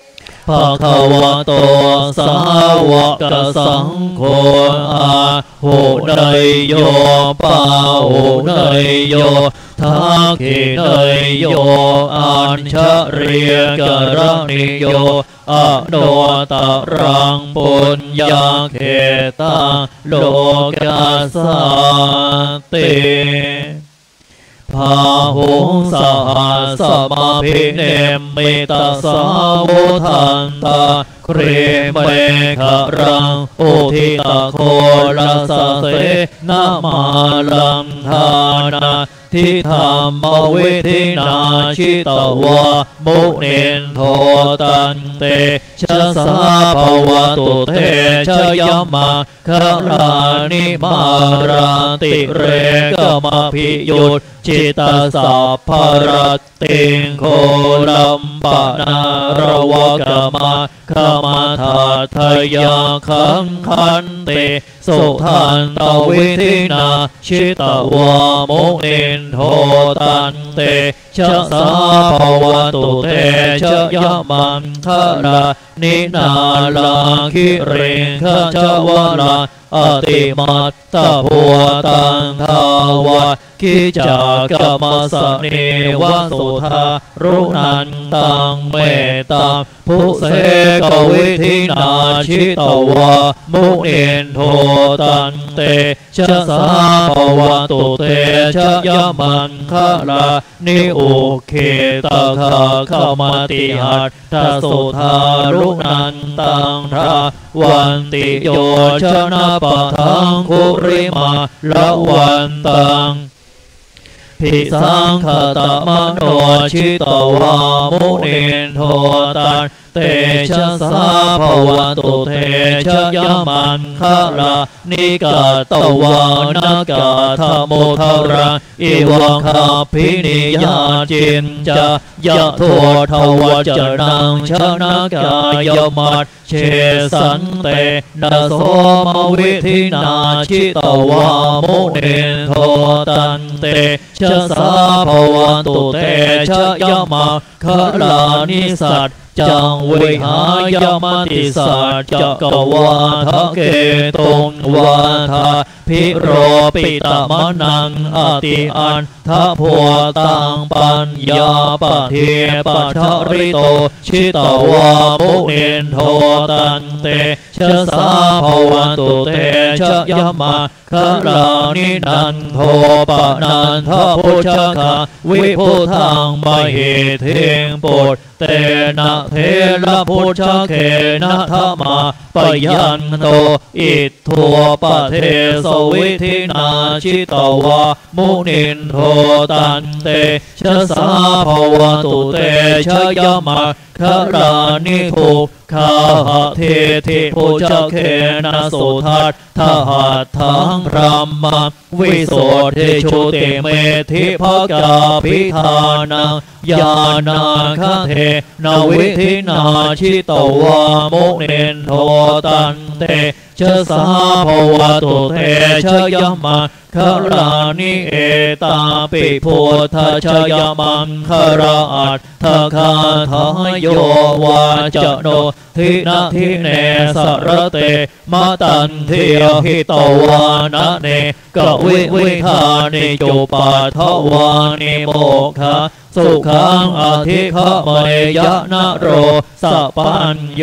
ภะคะวะโตสาวกสังโฆอาหุเนยโยปาหุเนยโยทักขิเนยโยอัญชเรียกรณิโยอโนตรังปุญญาเขตังโลกัสสติพาหุงสหัสมาภิเนมิตาสาวุทันตาครีเมฆรังอุทิตาโคลาสเสนามาลังทานาทิธรรมวิธินาชิตวะมุนินโทตันเตชะสาภวตุเตชะยะมาคารานิมาราติเรกมาภิยุตจิตาสัพพรติงโคลัมปนารวกมาขมาทัทยาขังขันติสุทันตวิธินาชิตวะมุนินโทตันเตชะสาภวตุเตชะยะมังคารานินาลาคิริงขจวลาอติมัตตะพัวตังทาวะกิจากรรมสเนวสุธารุนันตังเมตังผู้เสกวิธินาชิตวะมุนินโทตันเตชะสาภวตุเตชะยะมังคารานิอุเคตะคาขมาติหัตถสุธารุนันตังทาวันติโยชนะปะทังคุริมาละวันตังภิสังขตมโนชิตวามุนินโทตันเตชะสาภวตุเตชะยะมังคารานิกาตวานากาธโมทาราอิวังคาภินิยาจินจายะโททวจนังชนะกายมัตเชสันเตนะโสมวิธินาชิตวามุนินโทตันเตชะสาภวตุเตชะยะมังคารานิสัตจังวิหายมติสัจจกวาทะเกตุงวาทาพิโรปิตมนังอติอันทะพัวตังปัญญาปะเทปะทริโตชิตวามุนินโทตันเตชะสาภวตุเตชะยะมาคารานินันโทปะนันทพุชคาวิพุทังมหิเทงปุตเตนะเทระพุชเขนะธรรมาปยันโตอิทัวปะเทสวิธินาชิตวะมุนินโทตันเตชะสาภวตุเตชะยะมาคารานิทุกขาหะเทธิพุชเขนะสุทัตทหัตถังพรัมมาวิโสเทชุติเมธิภกาภิธานังญาณาคเทนวิธินาชิตวามุนินโทตันเตชะสาภวตุเตชะยะมังคารานิเอตาปิพุทธชยมังคาราอัตถคาทายโยวาจโนทินาทิเนสรเตมาตันเทียหิตวานะเนกวิวิธานิจุปัฏฐวานิโมฆะสุขังอธิฆะเมยะนะโรสัพพัญโย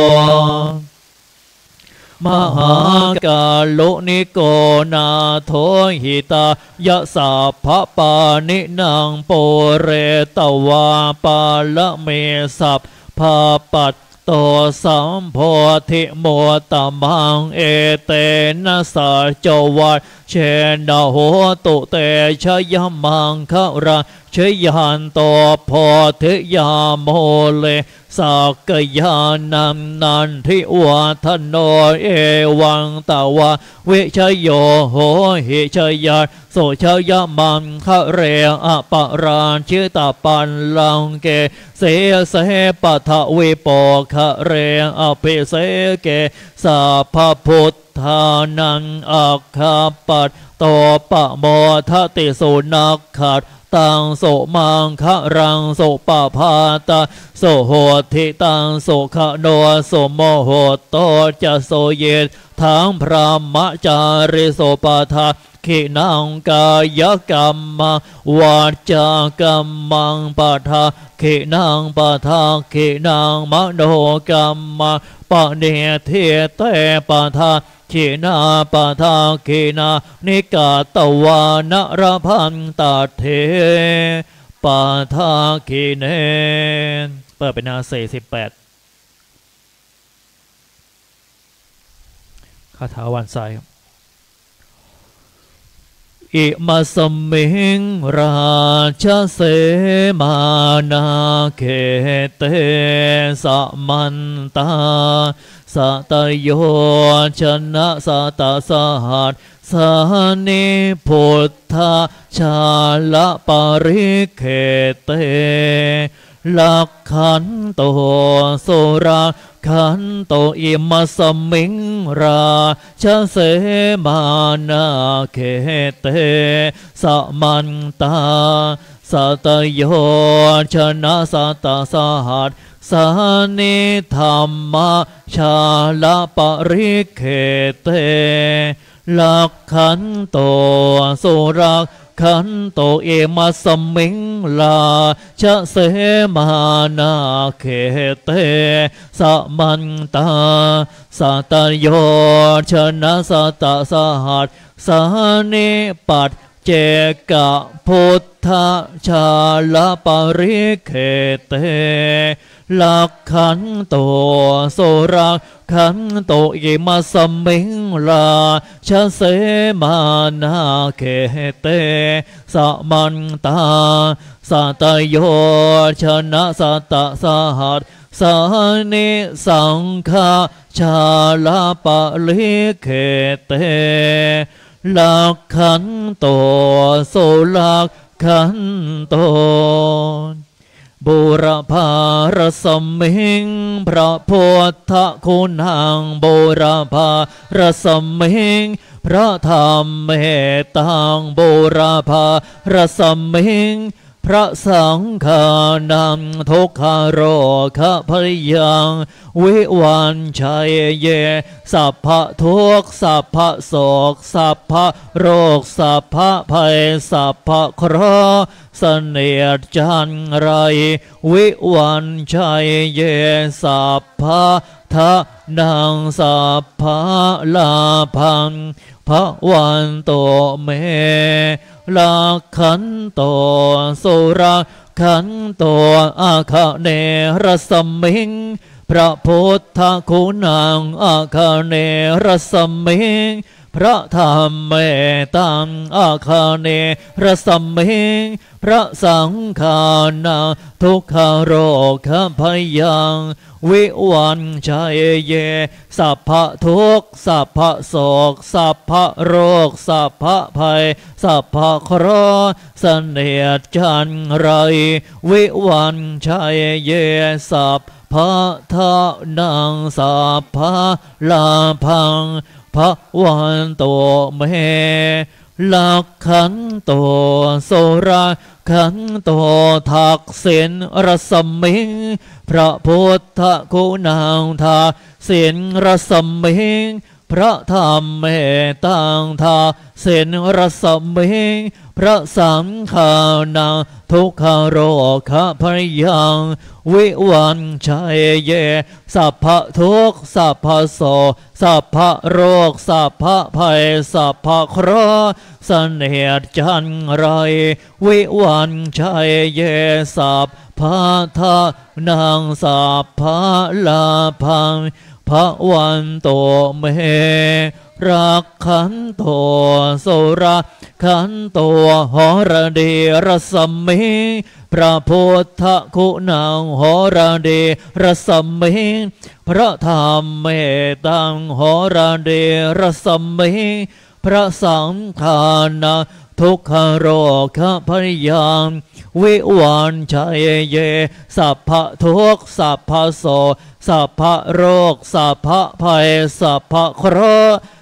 มหากาลุนิโกนาโทหิตายะสัพพปานินางโปเรตวาปาละเมสัพพาปัตโตสัมโพธิโมตมังเอเตนะสัจวัตเชนะโหตุเตชะยมังคาราชยันโตโพธิยาโมเลสักยานัมนันทิวัฒโนเอวังตาวาวิชโยโหหิชยัตโสชยมังคะเรอปะราชิตาปันลังเกเสเสปะทะวิปคะเรอภิเสเกสัพพพุทธานังอัคคปัตโตปะโมทติสุนักขัดตังโสมังคะรังโสปะพาตาโสโหติตังโสคะโนโสโมโหโตจะโสเยทั้งพระมจาริโสปะทาขินังกายกรรมังวาจากรรมังปะทาขินังปะทาขินังมโนกรรมังปะเนเทเตปะทาขีนาปะทาขีนานิกาตวานรพันตเทปะทาขีเนเปิดเป็นหน้าสี่สิบแปดคาถาวันไซอิมาสมิงราชเสมานาเขเตสมันตาสัตโยชนะสัตสหัสสานิพุทธาชาละปริเขเตลักขันโตโสราขันโตอิมาสมิงราชเสมานาเขเตสมันตาสัตโยชนะสัตสหัสสานิธรรมชาละปริเขเตลักขันโตโสราขันโตเอมาสมิงลาชะเสมานาเขเตสมันตาสัตโยชนะสัตสหัสสานิปัจเจกะพุทธชาละปริเขเตลักขันโตโสราขันโตเยมาสมิงลาชะเสมานาเขเตสมันตาสัตโยชนะสัตสหัสสานิสังฆาชาละปริเขเตลักขันโตโสลักขันโตบุรพารสมิงพระโพธคุณังบุรพารสมิงพระธรรมเมตังบุรพารสมิงพระสังฆานังทุกขโรคะพยังวิวันชัยเยสัพพะทุกข์สัพพะโศกสัพพะโรคสัพพะภัยสัพพะเคราะห์เสนียดจันไรวิวันชัยเยสัพพะทะนังสัพพะลาภังพระวันโตเมลักขันโตโสราขันโตอาคเนรสมิงพระพุทธคุณังอาคเนรสมิงพระธรรมเมตังอาคเนรสมิงพระสังฆานังทุกขโรคะพยังวิวันชัยเยสัพพะทุกข์สัพพะโศกสัพพะโรคสัพพะภัยสัพพะเคราะห์เสนียดจันไรวิวันชัยเยสัพพะทะนังสัพพะลาภังพระวันโตเมลักขันโตโสราขันโตทักษิณรสมิงพระพุทธคุณังทักษิณรสมิงพระธรรมเมตังทักษิณรสมิงพระสังฆานังทุกขโรคะพยังวิวันชัยเยสัพพะทุกข์สัพพะโศกสัพพะโรคสัพพะภัยสัพพะเคราะห์เสนียดจันไรวิวันชัยเยสัพพะทะนังสัพพะลาภังพระวันโตเมรักขันโตโสราขันโตหรเดรสมิงพระพุทธคุณังหรเดรสมิงพระธรรมเมตังหรเดรสมิงพระสังฆานังทุกขโรคะพยังวิวันชัยเยสัพพะทุกข์สัพพะโศกสัพพะโรคสัพพะภัยสัพพะเคราะห์เ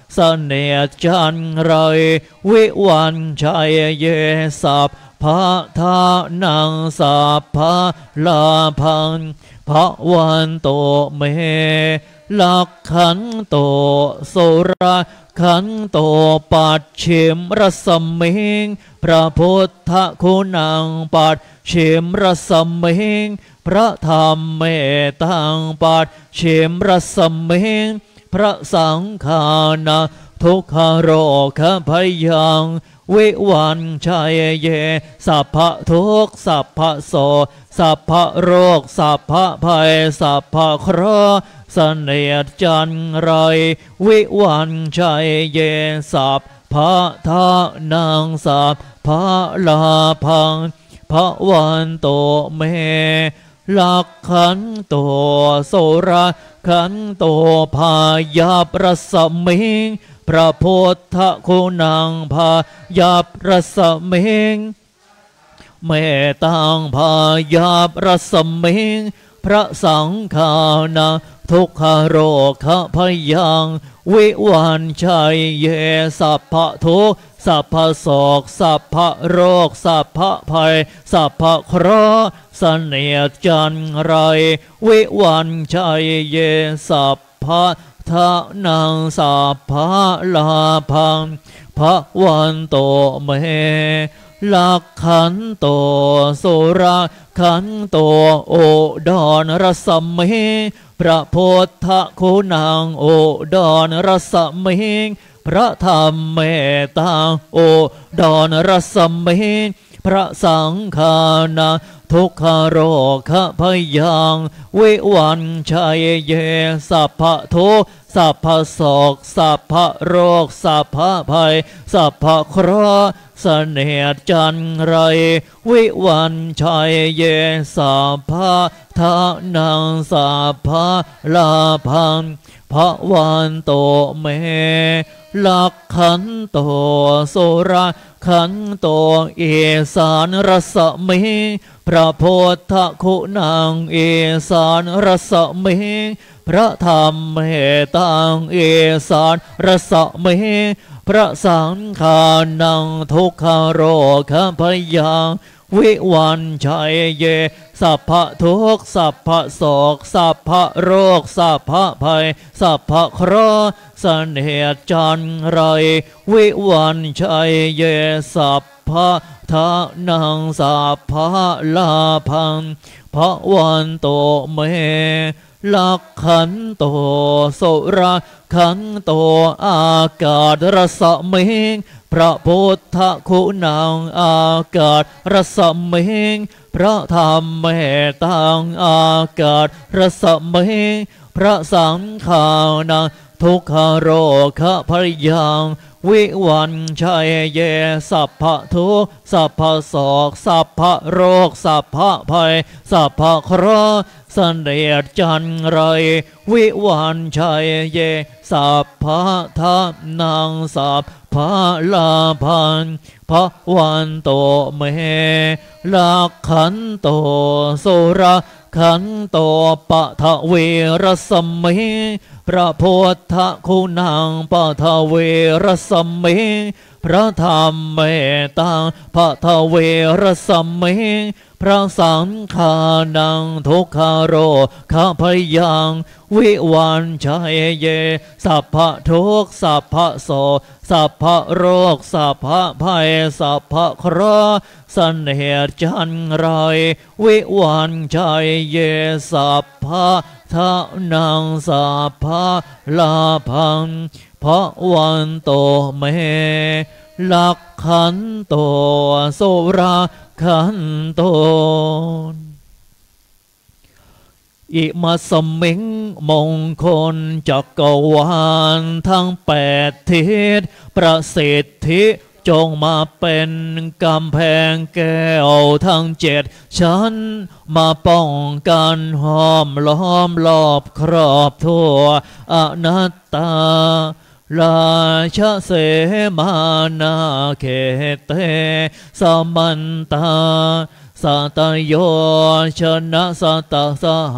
เสน่ห์จันไรวิวันชัยเยสัพพะทานังสัพพะลาพังพระวันโตเมลักขันโตโสราขันโตปัดเฉมรสมิงพระพุทธคุณังปัดเฉมรสมิงพระธรรมเมตังปัดเฉมรสมิงพระสังฆานาทุกขโรคพยังวิวันชัยเยสัพพะทุกข์สัพพะโสสัพพะโรคสัพพะภัยสัพพะเคราะห์เสน่ห์จันไรวิวันชัยเยสัพพะทานังสัพพะลาพังพระวันโตเมลักขันโตโสราขันโตพายาปรสมิงพระพุทธคุณังพายาปรสมิงเมตังพายาปรสมิงพระสังฆานาทุกขโรคพยังวิวันชัยเยสัพพะทุกข์สัพพะโศกสัพพะโรคสัพพะภัยสัพพะเคราะห์เสน่ห์จันไรวิวันชัยเยสัพพะทานังสัพพะลาพังพระวันโตเมลักขันโตโสราขันโตโอดอนรสมิงพระพุทธคุณังโอดอนรสมิงพระธรรมเมตังโอดอนรสมิงพระสังฆานาทุกขโรคพยังวิวันชัยเยสัพพะทุกข์สัพพะโศกสัพพะโรคสัพพะภัยสัพพะเคราะห์เสน่ห์จันไรวิวันชัยเยสัพพะทานังสัพพะลาพังพระวันโตเมลักขันโตโสราขันโตเอสานรสมิงพระพุทธคุณังเอสานรสมิงพระธรรมเมตังเอสานรสมิงพระสังฆานังทุกขโรคพยังวิวันชัยเยสัพพะทุกข์สัพพะโศกสัพพะโรคสัพพะภัยสัพพะเคราะห์เสน่ห์จันไรวิวันชัยเยสัพพะทานังสัพพะลาพังพระวันโตเมลักขันโตโสราขันโตอากาศรสมิงพระพุทธคุณังอากาศรสมิงพระธรรมเมตังอากาศรสมิงพระสังฆานาทุกขโรคพยังวิวันชัยเยสัพพะทุกข์สัพพะโศกสัพพะโรคสัพพะภัยสัพพะเคราะห์เสน่ห์จันไรวิวันชัยเยสัพพะทานังสัพพะลาพันพระวันโตเมลักขันโตโสราขันโตปะทะเวรสมิงพระพุทธคุณังปะทะเวรสมิงพระธรรมเมตังปะทะเวรสมิงพระสังฆานังทุกขโรคพยังวิวันชัยเยสัพพะทุกข์สัพพะโศกสัพพะโรคสัพพะภัยสัพพะเคราะห์เสน่ห์จันไรวิวันชัยเยสัพพะทานังสัพพะลาพังพระวันโตเมลักขันโตโสราขันโตอิมาสมิงมงคลจักรวาลทั้งแปดทิศประสิทธิจงมาเป็นกำแพงแก้วทั้งเจ็ดชั้นมาป้องกันห้อมล้อมรอบครอบทั่วอนัตตาราชเสมานาเขเตสมันตาสัตโยชนะสัตสหัส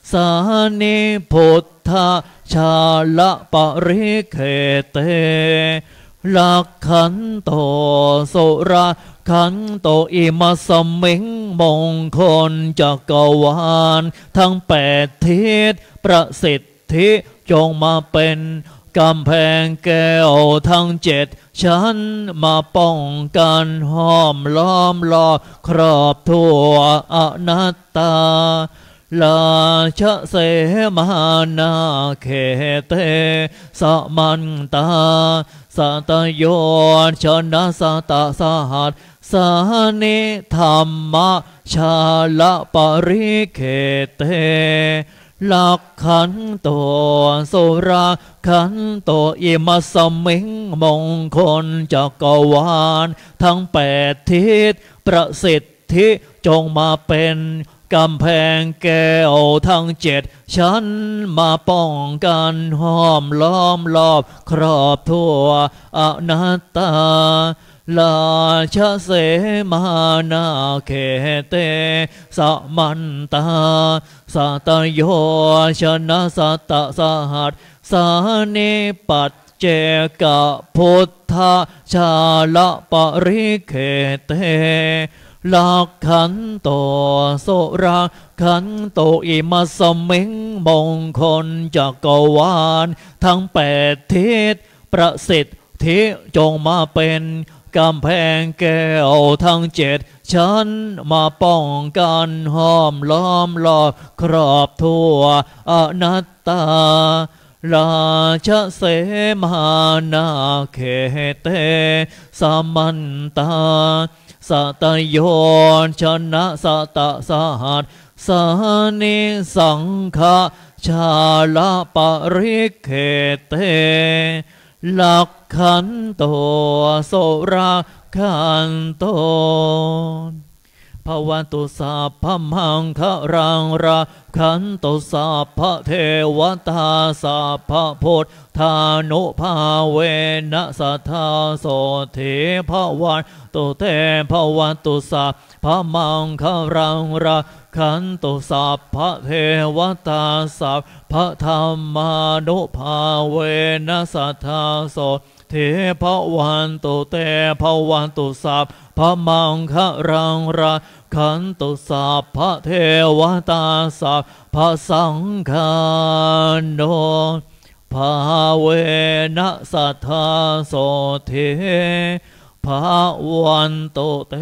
สานิพุทธชาละปริเคเตลักขันโตสุราขันโตอิมัสสมิงมงคลจักรวาลทั้งแปดทิศประสิทธิจงมาเป็นกำแพงแก้วทั้งเจ็ดชั้นมาป้องกันห้อมล้อมรอบครอบทั่วอนัตตาลาชะเสมานาเขเตสมันตาสัตโยชนะสัตสหัสสานิธรรมชาละปริเคเตลักขันโตสุราขันโตอิมัสสมิงมงคลจักรวาลทั้งแปดทิศประสิทธิจงมาเป็นกำแพงแก้วทั้งเจ็ดชั้นมาป้องกันห้อมล้อมรอบครอบทั่วอนัตตาลาชะเสมานาเขเตสมันตาสัตโยชนะสัตสหัสสานิปัจเจกพุทธชาละปริเคเตลักขันโตสุราขันโตอิมัสสมิงมงคลจักรวาลทั้งแปดทิศประสิทธิจงมาเป็นกำแพงแก้วทั้งเจ็ดชั้นมาป้องกันห้อมล้อมรอบครอบทั่วอนัตตาราชเสมานาเขเตสมันตาสัตโยชนะสัตสหัสสานิสังฆชาละปริเคเตลักขันโตสุราขันโตภวันตุสัพพมังคะรังราขันตุสัพพเทวตาสัพพพุทธานุภาเวนะสัทธาโสเถภวันตุเตภวันตุสัพพมังคะรังราขันตุสัพพเทวตาสัพพธรรมานุภาเวนะสัทธาโสเทภวันตุเตภวันตุสัพพมังคะรังราขันตุสัพพเทวตาสัพพสังฆาโนภาเวนะสัทธาโสเทภวันตุเต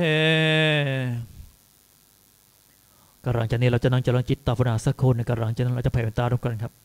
กำลังจากนี้เราจะนั่งเจริญจิตตภาวนาสักคนในกำลังจากนั้นเราจะแผ่เมตตาร่วมกันครับ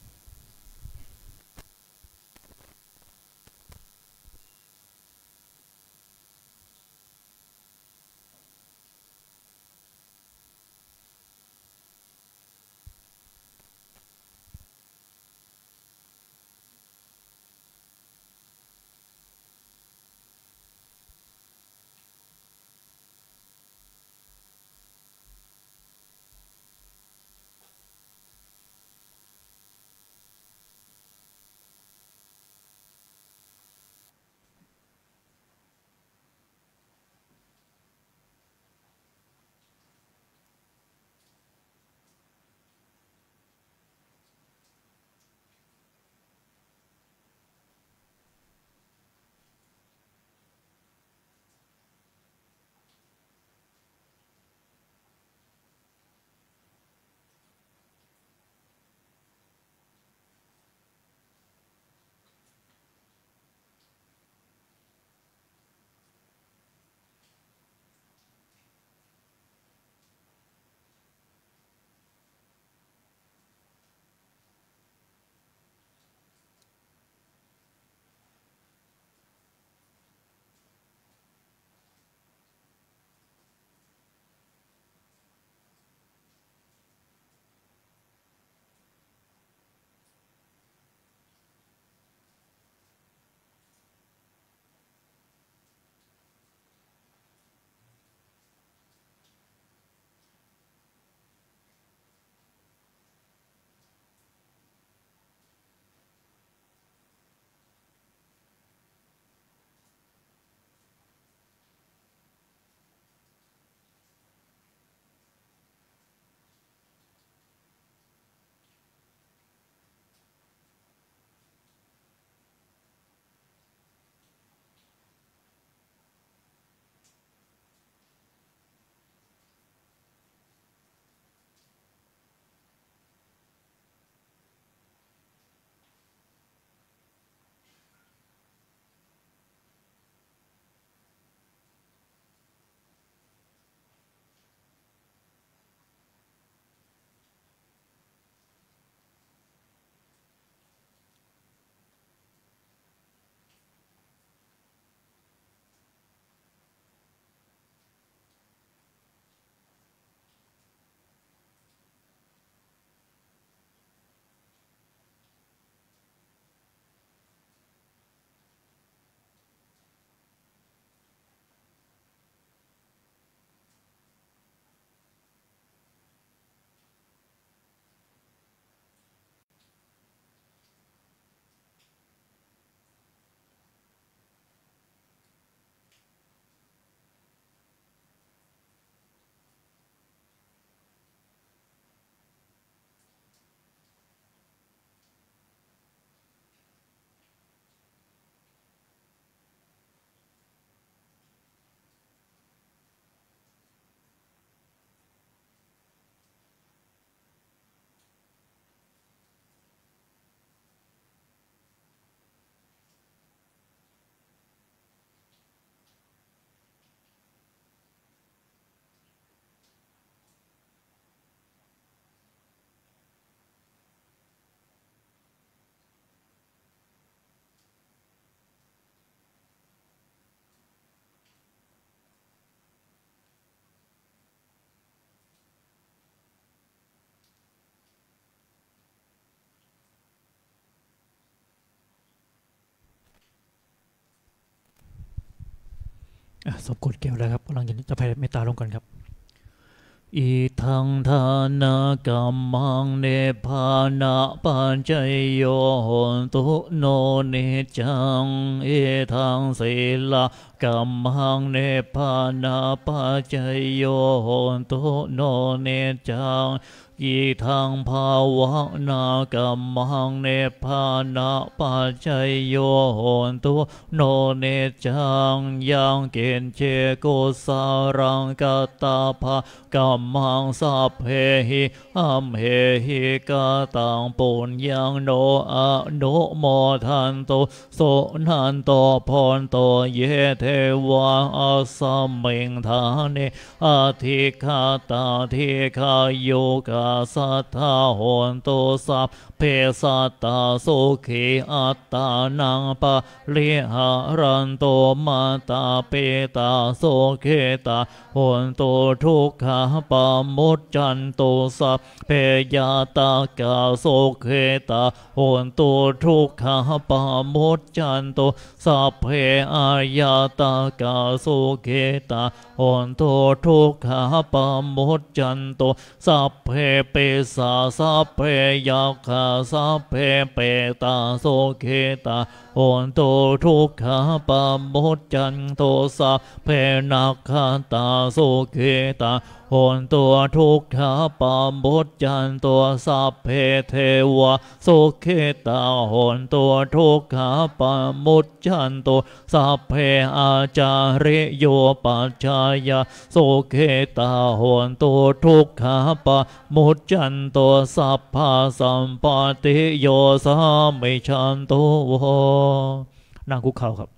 สบกดแก้วแล้วครับกำลังจะแผ่เมตตาลงกันครับอิทังทานากัมมังเนปานะปัญจโยโหตุโนเนจังอิทังศีลากัมมังเนปานะปัญจโยโหตุโนเนจังอิทังภาวะนากัมมังเนปานะปัจจโยโหตุโนเนจังยังเกณเจโกสารังกัตตาภากัมมังสัพเพหิอัมเหหิกาตังปุญญังโนอะโนโมทันโตโสนันโตพรโตเยเทวาอัสสมิงธาเนอาทิคาตาทิคาโยกาสัทธาโหนโตสัพเพสัตตาสุขีอัตตานังปะลิหารันโตมาตาเปตาโสเขตาโหนโตทุกขาปามุจจันโตสัพเพยาตากาโสเขตาโหนโตทุกขาปามุจจันโตสัพเพอายาตากาโสเขตาโหนโตทุกขาปามุจจันโตสัพเพเปสาสัพเพยักขาสัพเพเปตาโสเขตาโหนโตทุกขาปามุจจันโตสัพเพนักขันตาโสเขตาโหนตัวทุกขาปามุจจันตัวสัพเพเทวะโสเขตาโหนตัวทุกขาปามุจจันตัวสัพเพอาจาริโยปัจจายาโสเขตาโหนตัวทุกขาปามุจจันตัวสัพพะสัมปติโยสามิชันโตนั่งคุกเข่าครับ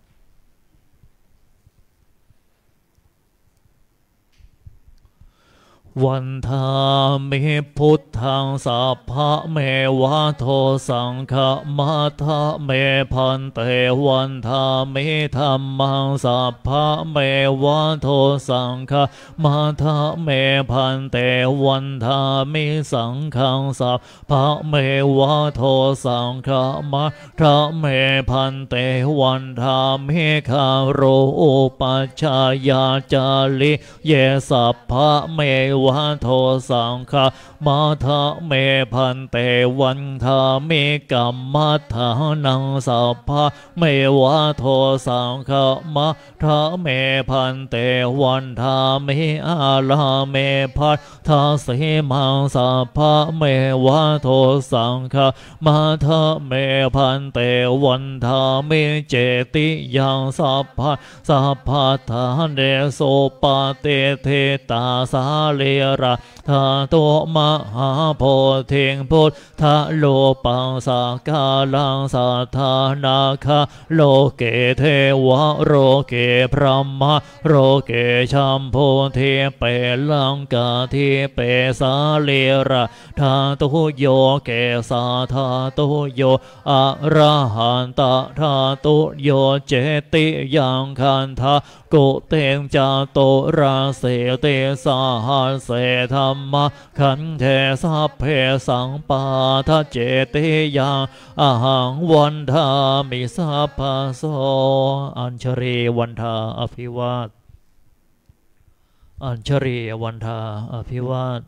วันธามิพุทธังสัพพะเมวะโทสังฆมาทะเมพันเตวันธามิธัมมังสัพพะเมวะโทสังฆมาทะเมพันเตวันธามิสังฆังสัพพะเมวะโทสังฆมาทะเมพันเตวันธามิคาโรอุปัชฌายาจาริเยสัพพะเมวะโทสังฆมาทะเมพันเตวันธามิกัมมัฏฐานังสัพพะเมวะโทสังฆมาทะเมพันเตวันธามิอาลาเมพัทธาสิมังสัพพะเมวะโทสังฆมาทะเมพันเตวันธามิเจติยังสัพพะสัพพะทานเดโสปะเตเทตาสาเลระทาโตมหาโพธิงพุทธโลปังสากาลังสัทธานาคาโลเกเทวะโรเกพระมะโรเกชัมโพเทเปลังกาเทเปสาเลระทาตุโยเกสาทาตุโยอะระหันตะทาตุโยเจติยังคันทาโกเตงจาโตราเสเตสาหัสเสธรรมะขันเทสัพเพสังปาทเจติยังอาหังวันธามิสัพพะโสอัญชรีวันธาอภิวาทอัญชรีวันธาอภิวาท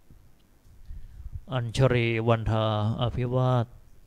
อัญชรีวันธาอภิวาท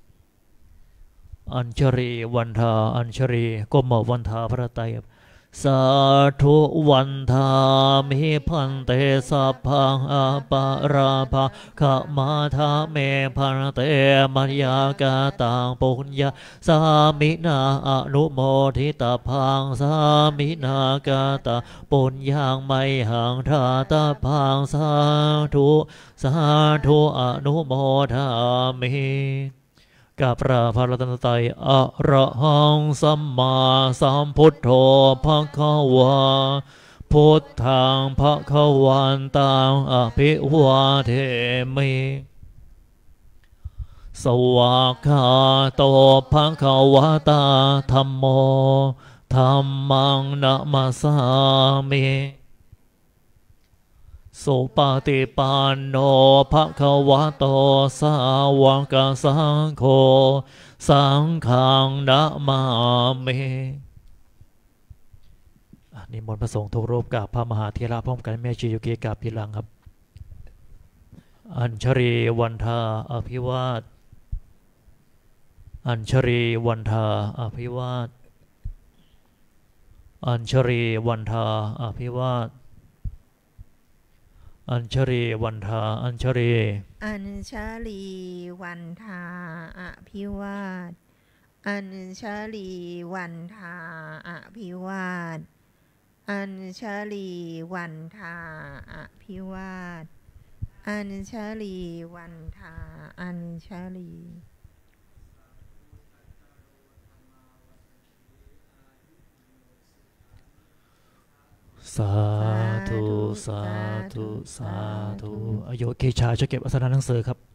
อัญชรีวันธาอัญชรีก้มหมอบวันธาพระไตรสาธุวันธามิพันเตสัพพังอปาราภาขมาธาเมพันเตมัญญากาตังปุญญาสามินาอนุโมทิตาพังสามินากาตาปุญญังไมหังทาตาพังสาธุสาธุอนุโมทามิกาพระพระรัตนตรัยอะระหังสัมมาสัมพุทโธภควาพุทธังภควันตังอภิวาเทมิสวากขาโตภควตาธัมโมธัมมังนะมัสสามิสุปฏิปันโนภควโตสาวกสังโฆสังฆังนะมามินิมนต์พระสงฆ์ทุกรูปกราบพระมหาเถระพร้อมกันแม่ชีโยกีกราบทีหลังครับอัญชรีวันทาอภิวาทอัญชรีวันทาอภิวาทอัญชรีวันทาอภิวาทอัญชรีวันทาอัญชรีอัญชลีวันทาอภิวาทอัญชลีวันทาอภิวาทอัญชลีวันทาอภิวาทอัญชลีวันทาอัญชลีสาธุสาธุสาธุอโยเคชาจะเก็บอาสนะหนังสือครับ